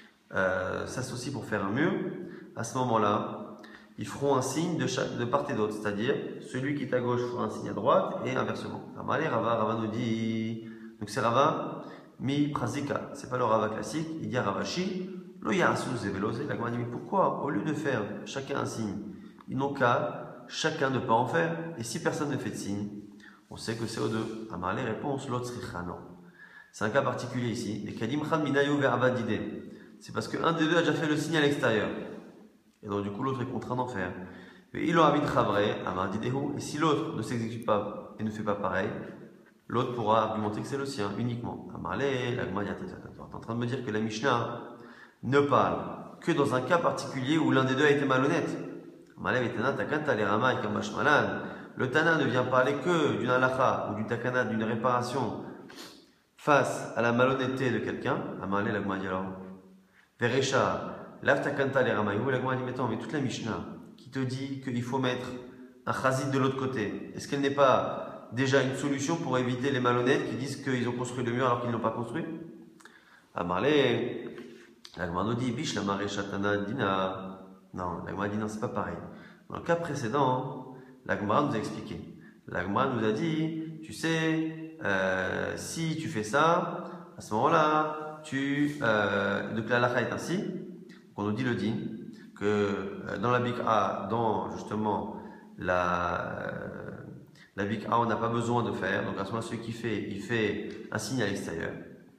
Speaker 1: euh, s'associent pour faire un mur, à ce moment-là, ils feront un signe de, chaque, de part et d'autre, c'est-à-dire celui qui est à gauche fera un signe à droite et inversement. Rava, Rava nous dit, donc c'est Rava mi prazika, c'est pas le Rava classique, il dit Ravashi, lo yasu zevelose. La Gemara dit mais pourquoi au lieu de faire chacun un signe, ils n'ont qu'à chacun ne pas en faire, et si personne ne fait de signe, on sait que c'est aux deux. Amarle réponse l'autre non. C'est un cas particulier ici. Les kadim khan minayo ve'avadide. C'est parce qu'un des deux a déjà fait le signe à l'extérieur. Et donc du coup l'autre est contraint d'en faire. Mais il a envie de travailler, et si l'autre ne s'exécute pas et ne fait pas pareil, l'autre pourra argumenter que c'est le sien uniquement. Amarlé, la Gemara dit tu es en train de me dire que la Mishnah ne parle que dans un cas particulier où l'un des deux a été malhonnête. Amarlé, le Tana ne vient parler que d'une halakha ou d'une takana, d'une réparation face à la malhonnêteté de quelqu'un. Amarlé, la Gemara dit alors Verecha. L'aftakanta les ramayou, la Gemara dit mais toute la Mishnah qui te dit qu'il faut mettre un chazit de l'autre côté, est-ce qu'elle n'est pas déjà une solution pour éviter les malhonnêtes qui disent qu'ils ont construit le mur alors qu'ils ne l'ont pas construit? Amarlé, la Gemara nous dit bish la maré chatana dina. Non, la Gemara dit non, c'est pas pareil. Dans le cas précédent, la Gemara nous a expliqué. La Gemara nous a dit, tu sais, euh, si tu fais ça, à ce moment-là, tu euh, donc la halakha est ainsi. On nous dit le din que dans la bik'a, dans justement la, la bik'a, on n'a pas besoin de faire. Donc à ce moment-là, celui qui fait, il fait un signe à l'extérieur.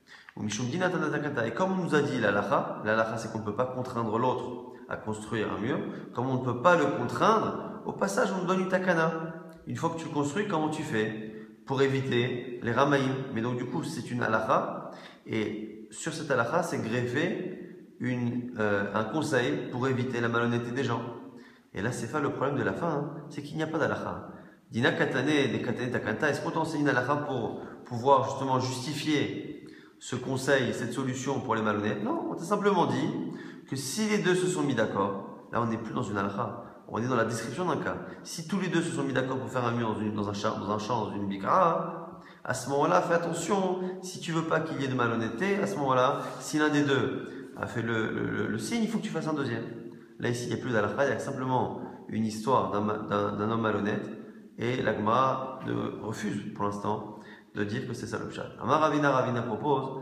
Speaker 1: Et comme on nous a dit la halakha, la halakha c'est qu'on ne peut pas contraindre l'autre à construire un mur. Comme on ne peut pas le contraindre, au passage on nous donne une takana. Une fois que tu le construis, comment tu fais pour éviter les ramaïm? Mais donc du coup c'est une halakha et sur cette halakha c'est greffé Une, euh, un conseil pour éviter la malhonnêteté des gens. Et là, c'est pas le problème de la fin, hein. C'est qu'il n'y a pas d'halakha. Dina katane, des katane takanta, est-ce qu'on t'enseigne une halakha pour pouvoir justement justifier ce conseil, cette solution pour les malhonnêtes? Non, on t'a simplement dit que si les deux se sont mis d'accord, là on n'est plus dans une halakha, on est dans la description d'un cas. Si tous les deux se sont mis d'accord pour faire un mur dans, une, dans, un, champ, dans un champ, dans une bikra, à ce moment-là, fais attention, si tu veux pas qu'il y ait de malhonnêteté, à ce moment-là, si l'un des deux a fait le, le, le signe, il faut que tu fasses un deuxième. Là, ici, il n'y a plus d'halakha, il y a simplement une histoire d'un homme malhonnête et la Gemara refuse pour l'instant de dire que c'est ça le pshat. Amar Ravina, Ravina propose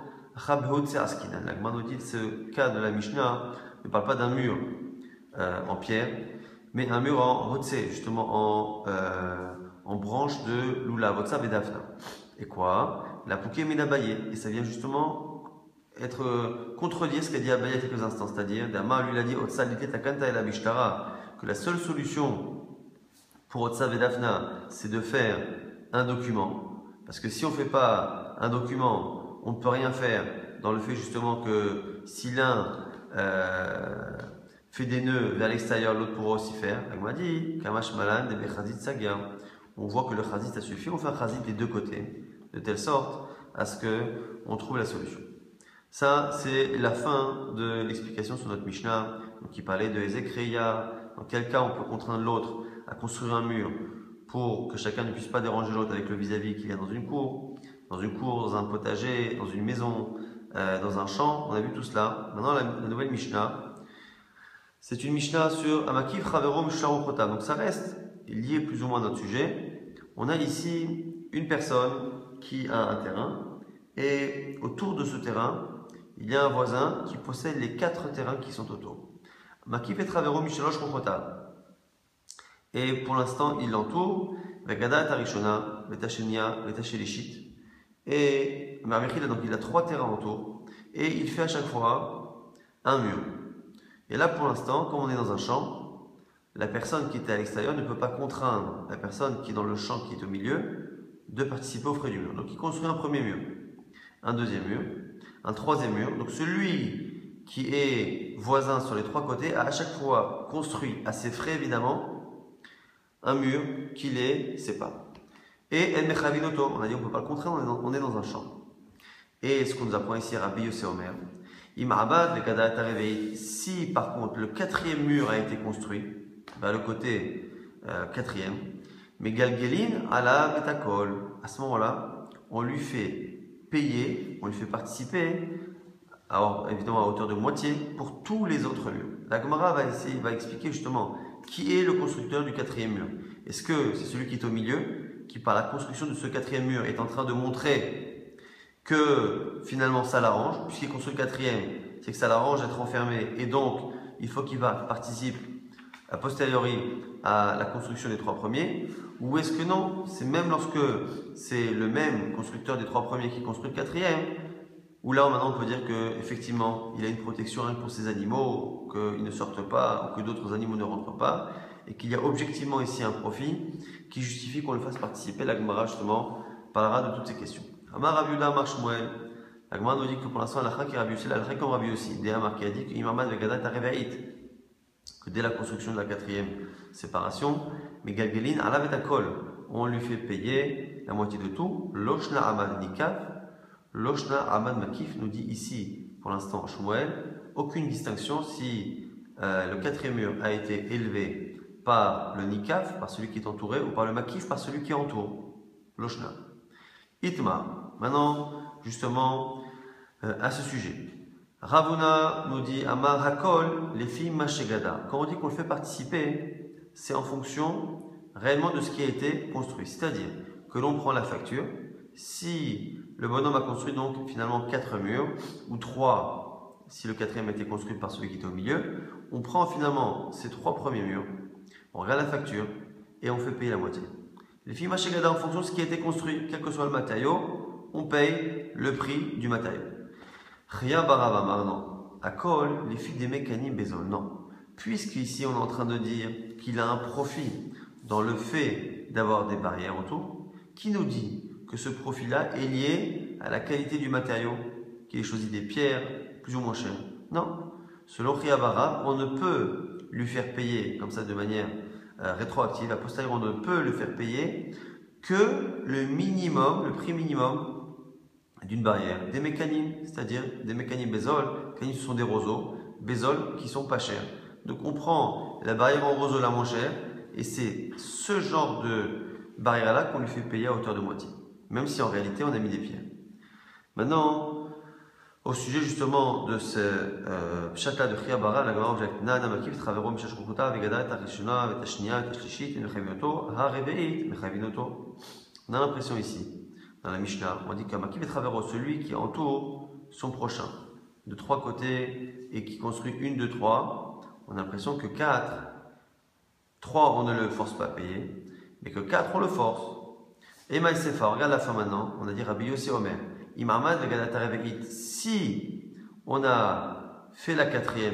Speaker 1: la Gemara nous dit que ce cas de la Mishnah ne parle pas d'un mur euh, en pierre, mais un mur en rotse, justement en, euh, en branche de lula, votsa et dafna. Et quoi? La pouké menabaye, et ça vient justement être euh, contredire ce qu'a dit Abaye il y a quelques instants, c'est-à-dire Dama lui l'a dit que la seule solution pour Otsa Vedafna c'est de faire un document, parce que si on ne fait pas un document on ne peut rien faire, dans le fait justement que si l'un euh, fait des nœuds vers l'extérieur, l'autre pourra aussi faire. Elle m'a dit Kamash Malan de Chazit Sagia, on voit que le Chazit a suffi, on fait un Chazit des deux côtés de telle sorte à ce qu'on trouve la solution. Ça, c'est la fin de l'explication sur notre Mishnah, donc qui parlait de Ezekreya, dans quel cas on peut contraindre l'autre à construire un mur pour que chacun ne puisse pas déranger l'autre avec le vis-à-vis qui vient dans une cour, dans une cour, dans un potager, dans une maison, euh, dans un champ. On a vu tout cela. Maintenant, la, la nouvelle Mishnah, C'est une Mishnah sur Amakif Chavero Misharo Chota. Donc ça reste lié plus ou moins à notre sujet. On a ici une personne qui a un terrain et autour de ce terrain, il y a un voisin qui possède les quatre terrains qui sont autour. Makif et Travero Mishalo Chota. Et pour l'instant, il l'entoure. Vegada Tarishona, Vetachenia, Vetachelishit. Et donc il a trois terrains autour. Et il fait à chaque fois un mur. Et là, pour l'instant, comme on est dans un champ, la personne qui était à l'extérieur ne peut pas contraindre la personne qui est dans le champ, qui est au milieu, de participer aux frais du mur. Donc il construit un premier mur, un deuxième mur, un troisième mur. Donc celui qui est voisin sur les trois côtés a à chaque fois construit à ses frais évidemment un mur qui les sépare. Et El Mechavinoto, on a dit on ne peut pas le contraindre, on est dans un champ. Et ce qu'on nous apprend ici, Rabbi Yossé Omer, si par contre le quatrième mur a été construit, vers le côté euh, quatrième, mais Galgelin ala betakol, à ce moment-là, on lui fait payer, on lui fait participer, alors évidemment à hauteur de moitié, pour tous les autres murs. La Gemara va essayer, va expliquer justement qui est le constructeur du quatrième mur. Est-ce que c'est celui qui est au milieu, qui par la construction de ce quatrième mur est en train de montrer que finalement ça l'arrange, puisqu'il construit le quatrième, c'est que ça l'arrange d'être enfermé, et donc il faut qu'il va participe a posteriori à la construction des trois premiers, ou est-ce que non, c'est même lorsque c'est le même constructeur des trois premiers qui construit le quatrième, où là maintenant on peut dire qu'effectivement il a une protection pour ses animaux, qu'ils ne sortent pas, ou que d'autres animaux ne rentrent pas, et qu'il y a objectivement ici un profit qui justifie qu'on le fasse participer. La Gemara justement parlera de toutes ces questions. Amar Rav Yehuda Amar Shmuel. La Gemara nous dit que pour l'instant la qui est Rav Yossé, la comme Rav Yossé. Des Amar qui a dit que Imamad Vegadat Arevait, que dès la construction de la quatrième séparation, mais Galgelin Alavet Akol, on lui fait payer la moitié de tout. Loshna Amad Nikaf, Loshna Amad Makif nous dit ici, pour l'instant Shmuel, aucune distinction si euh, le quatrième mur a été élevé par le Nikaf, par celui qui est entouré, ou par le Makif, par celui qui entoure. Loshna. Itma. Maintenant, justement, euh, à ce sujet. Ravuna nous dit Amar Hakol, les filles Mashegada. Quand on dit qu'on le fait participer, c'est en fonction réellement de ce qui a été construit. C'est-à-dire que l'on prend la facture. Si le bonhomme a construit donc finalement quatre murs, ou trois, si le quatrième a été construit par celui qui était au milieu, on prend finalement ces trois premiers murs, on regarde la facture et on fait payer la moitié. Les filles Mashegada, en fonction de ce qui a été construit, quel que soit le matériau, on paye le prix du matériau. Ria Baravamar, non. Akol, les filles des mécaniques Bézol, non. Puisqu'ici on est en train de dire qu'il a un profit dans le fait d'avoir des barrières autour, qui nous dit que ce profit-là est lié à la qualité du matériau, qu'il ait choisi des pierres plus ou moins chères? Non. Selon Ria Bara, on ne peut lui faire payer comme ça de manière euh, rétroactive, a posteriori, on ne peut le faire payer que le minimum, le prix minimum d'une barrière, des mécaniques, c'est-à-dire des mécaniques Bézol. Mécaniques, ce sont des roseaux, Bézol qui sont pas chers. Donc on prend la barrière en roseau la moins chère et c'est ce genre de barrière-là qu'on lui fait payer à hauteur de moitié, même si en réalité on a mis des pierres. Maintenant, au sujet justement de ce pshat-là de Chiyabara, la Gemara objecte Nana Makif Travero Mishash Rukuta Vegada Tarishuna Vetashnia Vetashlishit Mechavinoto Hareveit Mechavinoto. On a l'impression ici, dans la Mishnah, on dit qu'un Makif et Travero, celui qui entoure son prochain de trois côtés et qui construit une, deux, trois, on a l'impression que quatre, trois on ne le force pas à payer, mais que quatre on le force. Et Maïsefa, regarde la fin maintenant, on a dit Rabbi Yossé Omer. Imamad Vegadat, si on a fait la quatrième,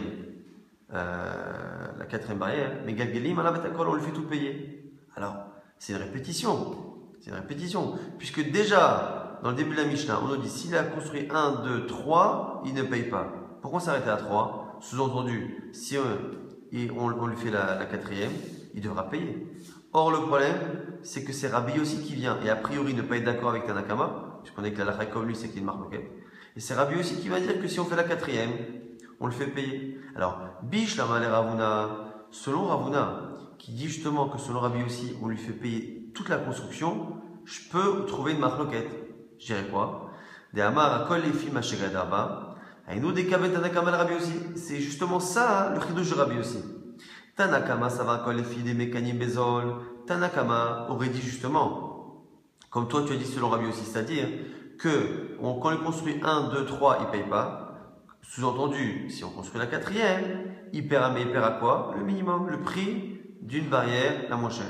Speaker 1: euh, la quatrième barrière, mais Galgelim, on le fait tout payer. Alors, c'est une répétition. C'est une répétition. Puisque déjà, dans le début de la Mishnah, on nous dit s'il a construit un, deux, trois, il ne paye pas. Pourquoi s'arrêter à trois? Sous-entendu, si on, on, on lui fait la, la quatrième, il devra payer. Or, le problème, c'est que c'est Rabbi aussi qui vient, et a priori ne pas être d'accord avec Tanakama, puisqu'on est que la lacha comme lui, c'est qu'il y a une marque. Et c'est Rabbi aussi qui va dire que si on fait la quatrième, on le fait payer. Alors, Bish la malé Ravuna, selon Ravuna, qui dit justement que selon Rabbi aussi, on lui fait payer toute la construction, je peux trouver une marloquette. Je dirais quoi? Des Amar Akol les films Mashegadaba, C'est justement ça, hein, le chidouche de Rabbi aussi. Tanakama, ça va quoi les filles des mécanismes Bézol. Tanakama aurait dit justement, comme toi tu as dit selon Rabbi aussi, c'est-à-dire que on, quand on construit un, deux, trois, il ne paye pas. Sous-entendu, si on construit la quatrième, il paiera, mais il paiera quoi? Le minimum, le prix d'une barrière la moins chère.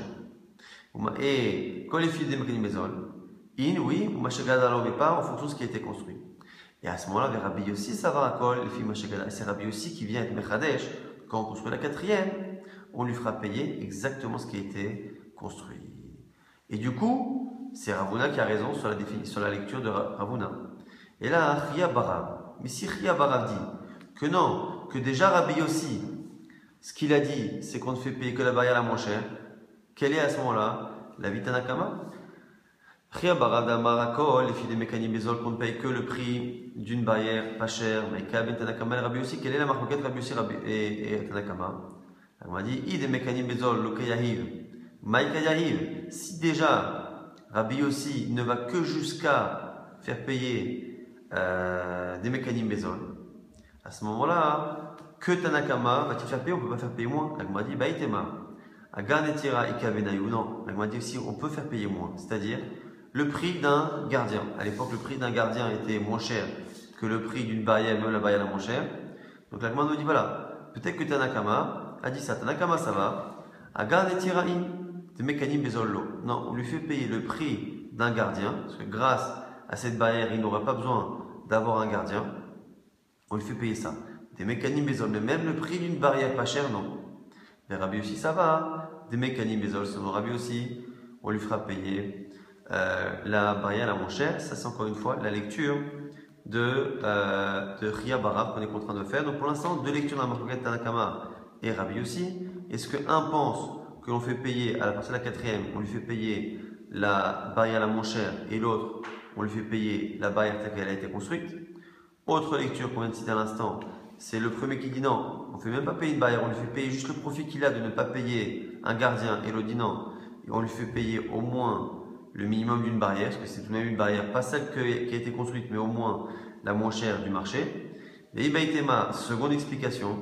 Speaker 1: Et quand les filles des mécanismes Bézol, in, oui, ou Mashagada ne pas en fonction de ce qui a été construit. Et à ce moment-là, vers Rabbi aussi, ça va à quoi les filles Mashagada? C'est Rabbi aussi qui vient avec Mechadesh. Quand on construit la quatrième, on lui fera payer exactement ce qui a été construit. Et du coup, c'est Ravuna qui a raison sur la, sur la lecture de Ravuna. Et là, Ria Barav. Mais si Ria Barav dit que non, que déjà Rabbi aussi, ce qu'il a dit, c'est qu'on ne fait payer que la barrière la moins chère, quelle est à ce moment-là la vie Tanakama? Ria Barav d'Amarakol, les filles des mécaniques Bézol, qu'on ne paye que le prix d'une barrière pas chère, mais Kaben Tanakama et Rabbi aussi, quelle est la marque Rabbi aussi et, et Tanakama? On m'a dit, I des mécaniques Bézol, le Kayahiv, Maïka Yahiv, si déjà Rabbi aussi ne va que jusqu'à faire payer euh, des mécaniques Bézol, à ce moment-là, que Tanakama va-t-il faire payer? On ne peut pas faire payer moins. On m'a dit, Baïtema, Aganetira Ikavenayu, non. On m'a dit aussi, on peut faire payer moins, c'est-à-dire le prix d'un gardien. À l'époque, le prix d'un gardien était moins cher que le prix d'une barrière, même la barrière la moins chère. Donc la Gemara nous dit, voilà, peut-être que Tanakama a dit ça. Tanakama, ça va. Aganetira de mécanisme Bézollo. Non, on lui fait payer le prix d'un gardien, parce que grâce à cette barrière, il n'aura pas besoin d'avoir un gardien. On lui fait payer ça. Des mécanismes Bézol, mais même le prix d'une barrière pas chère, non. Les Rabbi aussi, ça va. Des mécanismes Bézol, selon Rabbi aussi, on lui fera payer euh, la barrière la moins chère. Ça, c'est encore une fois la lecture de, euh, de Ria Barav qu'on est contraint de faire. Donc pour l'instant, deux lectures dans la Marcoquette Tanakama et Rabbi aussi. Est-ce qu'un pense que l'on fait payer à la partie de la quatrième, on lui fait payer la barrière la moins chère et l'autre, on lui fait payer la barrière telle qu'elle a été construite? Autre lecture qu'on vient de citer à l'instant, c'est le premier qui dit non, on ne fait même pas payer une barrière, on lui fait payer juste le profit qu'il a de ne pas payer un gardien, et l'autre dit non, et on lui fait payer au moins le minimum d'une barrière, parce que c'est tout de même une barrière, pas celle qui a été construite, mais au moins la moins chère du marché. Et Ibaïtema, seconde explication,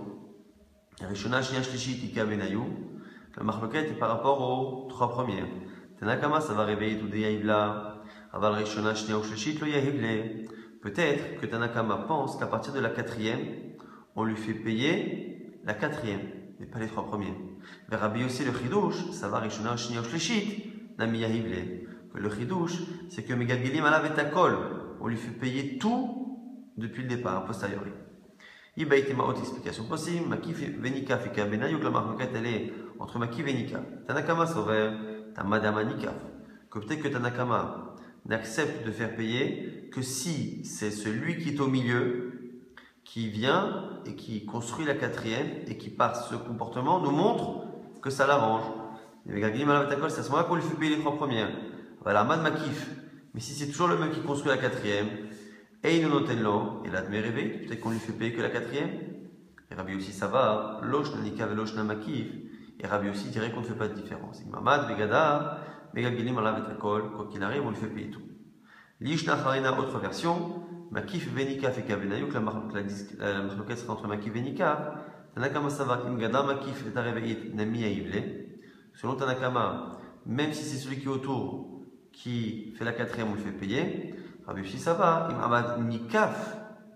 Speaker 1: Rishona Shnia Shlishit Ika Benayou, la marloquette est par rapport aux trois premières. Tanakama, ça va réveiller tout des yaïvla, Aval Rishona Shnia Shlishit lo yaïvle. Peut-être que Tanakama pense qu'à partir de la quatrième, on lui fait payer la quatrième, mais pas les trois premiers. Vers Rabbi aussi, le chidouche, ça va Rishona Shnia Shlishit, Nami yaïvle. Le chidouche, c'est que Megagelim alav et akol, on lui fait payer tout depuis le départ, a posteriori. Ibaïtema, autre explication possible, Makif venika fika benayuk, la marquette elle est entre Makif et Nika. Tanakama sauver, Tamadama Nikaf. Que peut-être que Tanakama n'accepte de faire payer que si c'est celui qui est au milieu, qui vient et qui construit la quatrième et qui par ce comportement nous montre que ça l'arrange. Megagelim alav et akol, c'est à ce moment-là qu'on lui fait payer les trois premières. Voilà, Mad Makif. Mais si c'est toujours le même qui construit la quatrième, et il nous note l'eau, et là, de mes réveils, peut-être qu'on lui fait payer que la quatrième. Et Rabbi aussi, ça va. Losh nanika velosh namakif. Et Rabbi aussi dirait qu'on ne fait pas de différence. Mamad, Vegada, Megagilim, Allah, Vetakol, quoi qu'il arrive, on lui fait payer tout. Lishna Harina, autre version. Makif, Venika, Feka, Benayuk, la marloquette sera entre Makif, Venika. Tanakama, ça va. Imgada, Makif, et Areveit, Nami, Aïvle. Selon Tanakama, même si c'est celui qui est autour, qui fait la quatrième, on le fait payer. Rabbi Yossi, ça va. Im Amad Nikaf,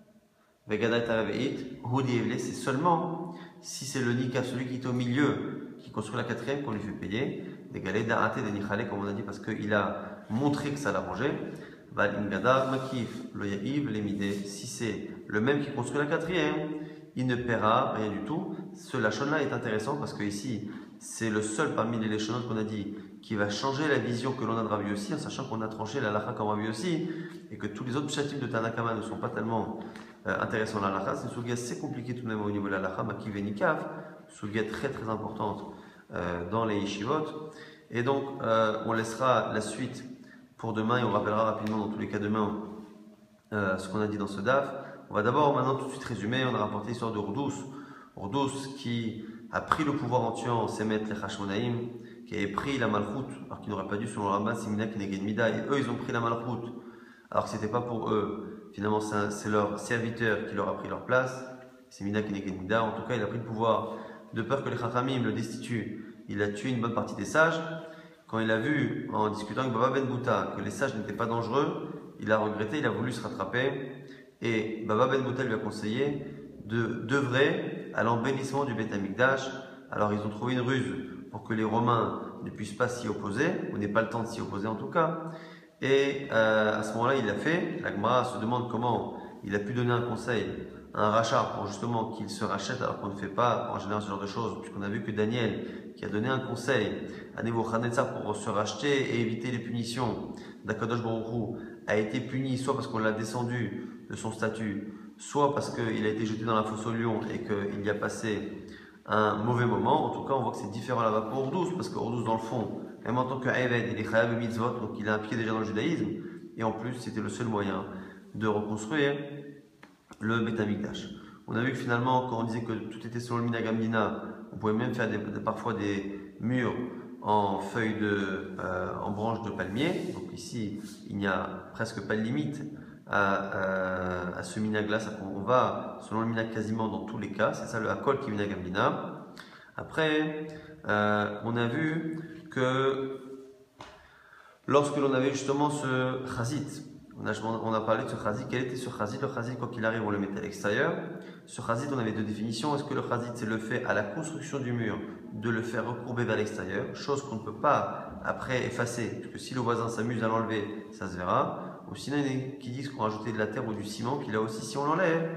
Speaker 1: Vegada et Areveit, Houdi Evle, c'est seulement si c'est le Nikaf, celui qui est au milieu, qui construit la quatrième, qu'on lui fait payer. Des galets d'Arate, des Nichale, comme on a dit, parce qu'il a montré que ça l'arrangeait. Val Imgada, Makif, le Yahiv, l'Emide, si c'est le même qui construit la quatrième, il ne paiera rien du tout. Ce lachon-là est intéressant parce que ici, c'est le seul parmi les lachons qu'on a dit qui va changer la vision que l'on a de Rabbi Yossi, en sachant qu'on a tranché la lacha comme Rabbi Yossi et que tous les autres pshatim de Tanakama ne sont pas tellement euh, intéressants dans la lacha. C'est une souga assez compliquée tout de même au niveau de la lacha, Makiv et Nikaf, souga très très importante euh, dans les yeshivot. Et donc, euh, on laissera la suite pour demain et on rappellera rapidement dans tous les cas demain euh, ce qu'on a dit dans ce daf. On va d'abord maintenant tout de suite résumer. On a rapporté l'histoire de Urdous. Urdous qui a pris le pouvoir en tuant Semet les Hashmonaïm, qui avait pris la malchoute, alors qu'ils n'auraient pas dû selon le Rambam, Simina Keneged Mida, et eux ils ont pris la malchoute, alors que ce n'était pas pour eux. finalement c'est leur serviteur qui leur a pris leur place, c'est Mida Keneged Mida, en tout cas il a pris le pouvoir, de peur que les Chachamim le destituent, il a tué une bonne partie des sages. Quand il a vu, en discutant avec Baba Ben Bouta, que les sages n'étaient pas dangereux, il a regretté, il a voulu se rattraper, et Baba Ben Bouta lui a conseillé de d'œuvrer à l'embellissement du Beth Amikdash. Alors ils ont trouvé une ruse pour que les Romains ne puissent pas s'y opposer, ou n'aient pas le temps de s'y opposer en tout cas. Et euh, à ce moment-là, il l'a fait. La Gemara se demande comment il a pu donner un conseil à un rachat pour justement qu'il se rachète alors qu'on ne fait pas en général ce genre de choses, puisqu'on a vu que Daniel, qui a donné un conseil à Nebuchadnezzar pour se racheter et éviter les punitions d'Akadosh Baruch Hu, a été puni soit parce qu'on l'a descendu de son statut, soit parce qu'il a été jeté dans la fosse au lion et qu'il y a passé un mauvais moment. En tout cas, on voit que c'est différent là-bas pour Ordous, parce que Ordous, dans le fond, même en tant qu'Eved, il est Chayav et Mitzvot, donc il a un pied déjà dans le judaïsme, et en plus, c'était le seul moyen de reconstruire le Beth Amikdash. On a vu que finalement, quand on disait que tout était selon le Minhag Hamdina, on pouvait même faire des, parfois des murs en feuilles de, euh, en branches de palmier. Donc ici, il n'y a presque pas de limite à, à, à ce minhag-là. On va selon le minhag quasiment dans tous les cas. C'est ça le Hakol qui est Minhag Hamdina. Après, euh, on a vu que lorsque l'on avait justement ce chazit, on a, on a parlé de ce chazit. Quel était ce chazit? Le chazit, quoi qu'il arrive, on le mettait à l'extérieur. Ce chazit, on avait deux définitions. Est-ce que le chazit, c'est le fait à la construction du mur de le faire recourber vers l'extérieur, chose qu'on ne peut pas après effacer, parce que si le voisin s'amuse à l'enlever, ça se verra. Ou sinon, il y en a qui disent qu'on rajoutait de la terre ou du ciment, qui là aussi, si on l'enlève,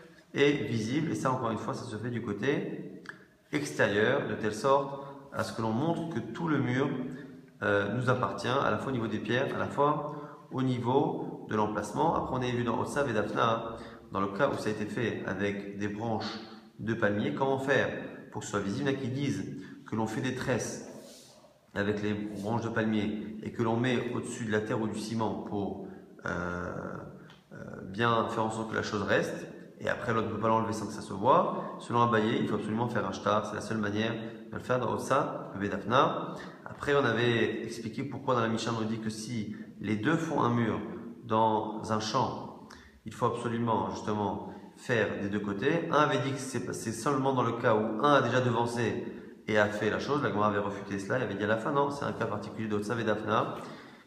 Speaker 1: est visible. Et ça, encore une fois, ça se fait du côté extérieur, de telle sorte à ce que l'on montre que tout le mur euh, nous appartient, à la fois au niveau des pierres, à la fois au niveau de l'emplacement. Après, on a vu dans Otsav et Daphna, dans le cas où ça a été fait avec des branches de palmier, comment faire pour que ce soit visible? Il y en a qui disent que l'on fait des tresses avec les branches de palmier et que l'on met au-dessus de la terre ou du ciment pour euh, euh, bien faire en sorte que la chose reste. Et après, l'autre ne peut pas l'enlever sans que ça se voit. Selon Abaye, il faut absolument faire un shtar. C'est la seule manière de le faire dans Otsa, le Vedafna. Après, on avait expliqué pourquoi dans la Mishnah on dit que si les deux font un mur dans un champ, il faut absolument justement faire des deux côtés. Un avait dit que c'est seulement dans le cas où un a déjà devancé et a fait la chose. La Gemara avait refuté cela. Il avait dit à la fin, non, c'est un cas particulier d'Otsa Vedafna.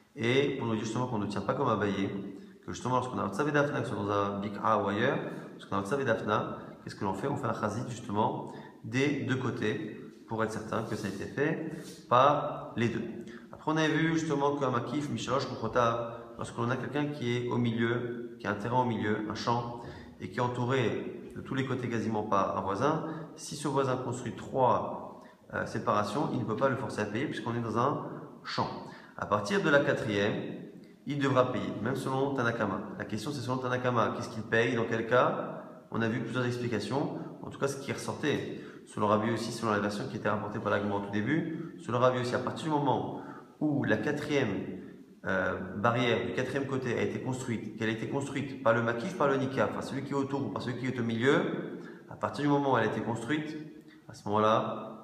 Speaker 1: Et pour nous dire justement qu'on ne tient pas comme Abaye, que justement lorsqu'on a Otsa Vedafna, que ce soit dans un Bikra ou ailleurs, lorsqu'on a Otsa Vedafna, qu'est-ce que l'on fait? On fait un chazit justement des deux côtés pour être certain que ça a été fait par les deux. Après, on avait vu justement qu'un makif, Mishalosh Kuchota, lorsque l'on a quelqu'un qui est au milieu, qui a un terrain au milieu, un champ, et qui est entouré de tous les côtés quasiment par un voisin, si ce voisin construit trois euh, séparations, il ne peut pas le forcer à payer puisqu'on est dans un champ. À partir de la quatrième, il devra payer, même selon Tanakama. La question c'est selon Tanakama, qu'est-ce qu'il paye, dans quel cas? On a vu plusieurs explications, en tout cas ce qui ressortait. Selon Rabbi aussi, selon la version qui était rapportée par l'Agma au tout début, selon Rabbi aussi, à partir du moment où la quatrième euh, barrière du quatrième côté a été construite, qu'elle a été construite par le makif, par le nikaf, par celui qui est autour ou par celui qui est au milieu, à partir du moment où elle a été construite, à ce moment-là,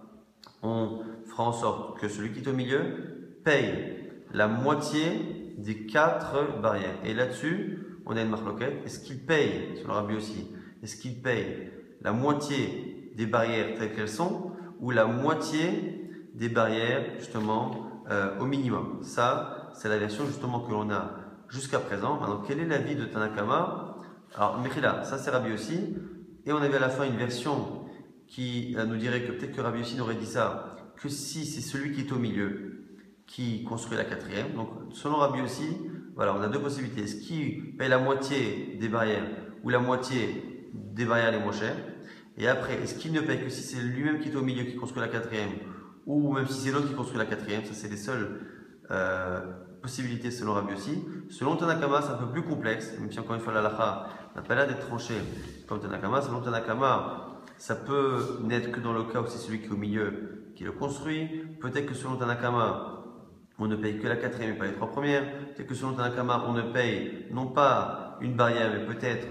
Speaker 1: on fera en sorte que celui qui est au milieu paye la moitié des quatre barrières. Et là-dessus, on a une marloquette. Est-ce qu'il paye, selon Rabbi aussi, est-ce qu'il paye la moitié des barrières telles qu'elles sont ou la moitié des barrières justement euh, au minimum? Ça, c'est la version justement que l'on a jusqu'à présent. Maintenant, quel est l'avis de Tanakama? Alors, Mechila, ça c'est Rabbi aussi. Et on avait à la fin une version qui euh, nous dirait que peut-être que Rabbi aussi n'aurait dit ça que si c'est celui qui est au milieu qui construit la quatrième. Donc, selon Rabbi aussi, voilà, on a deux possibilités. Est-ce qu'il paye la moitié des barrières ou la moitié des barrières les moins chères? Et après, est-ce qu'il ne paye que si c'est lui-même qui est au milieu qui construit la quatrième, ou même si c'est l'autre qui construit la quatrième? Ça, c'est les seules euh, possibilités selon Rabbi aussi. Selon Tanakama, c'est un peu plus complexe, même si encore une fois, l'halakha n'a pas l'air d'être tranché comme Tanakama. Selon Tanakama, ça peut n'être que dans le cas où c'est celui qui est au milieu qui le construit. Peut-être que selon Tanakama, on ne paye que la quatrième et pas les trois premières. Peut-être que selon Tanakama, on ne paye non pas une barrière, mais peut-être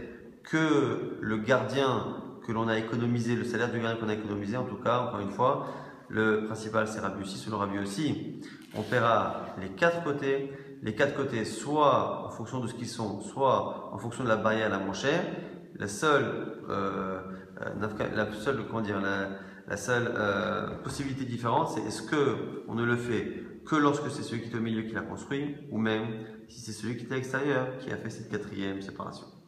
Speaker 1: que le gardien que l'on a économisé, le salaire du gardien qu'on a économisé. En tout cas, encore une fois, le principal c'est Rabbi aussi, selon Rabbi aussi, on paiera les quatre côtés, les quatre côtés, soit en fonction de ce qu'ils sont, soit en fonction de la barrière la moins chère, la seule, euh, la seule, comment dire, la, la seule euh, possibilité différente, c'est est-ce qu'on ne le fait que lorsque c'est celui qui est au milieu qui l'a construit, ou même si c'est celui qui est à l'extérieur qui a fait cette quatrième séparation.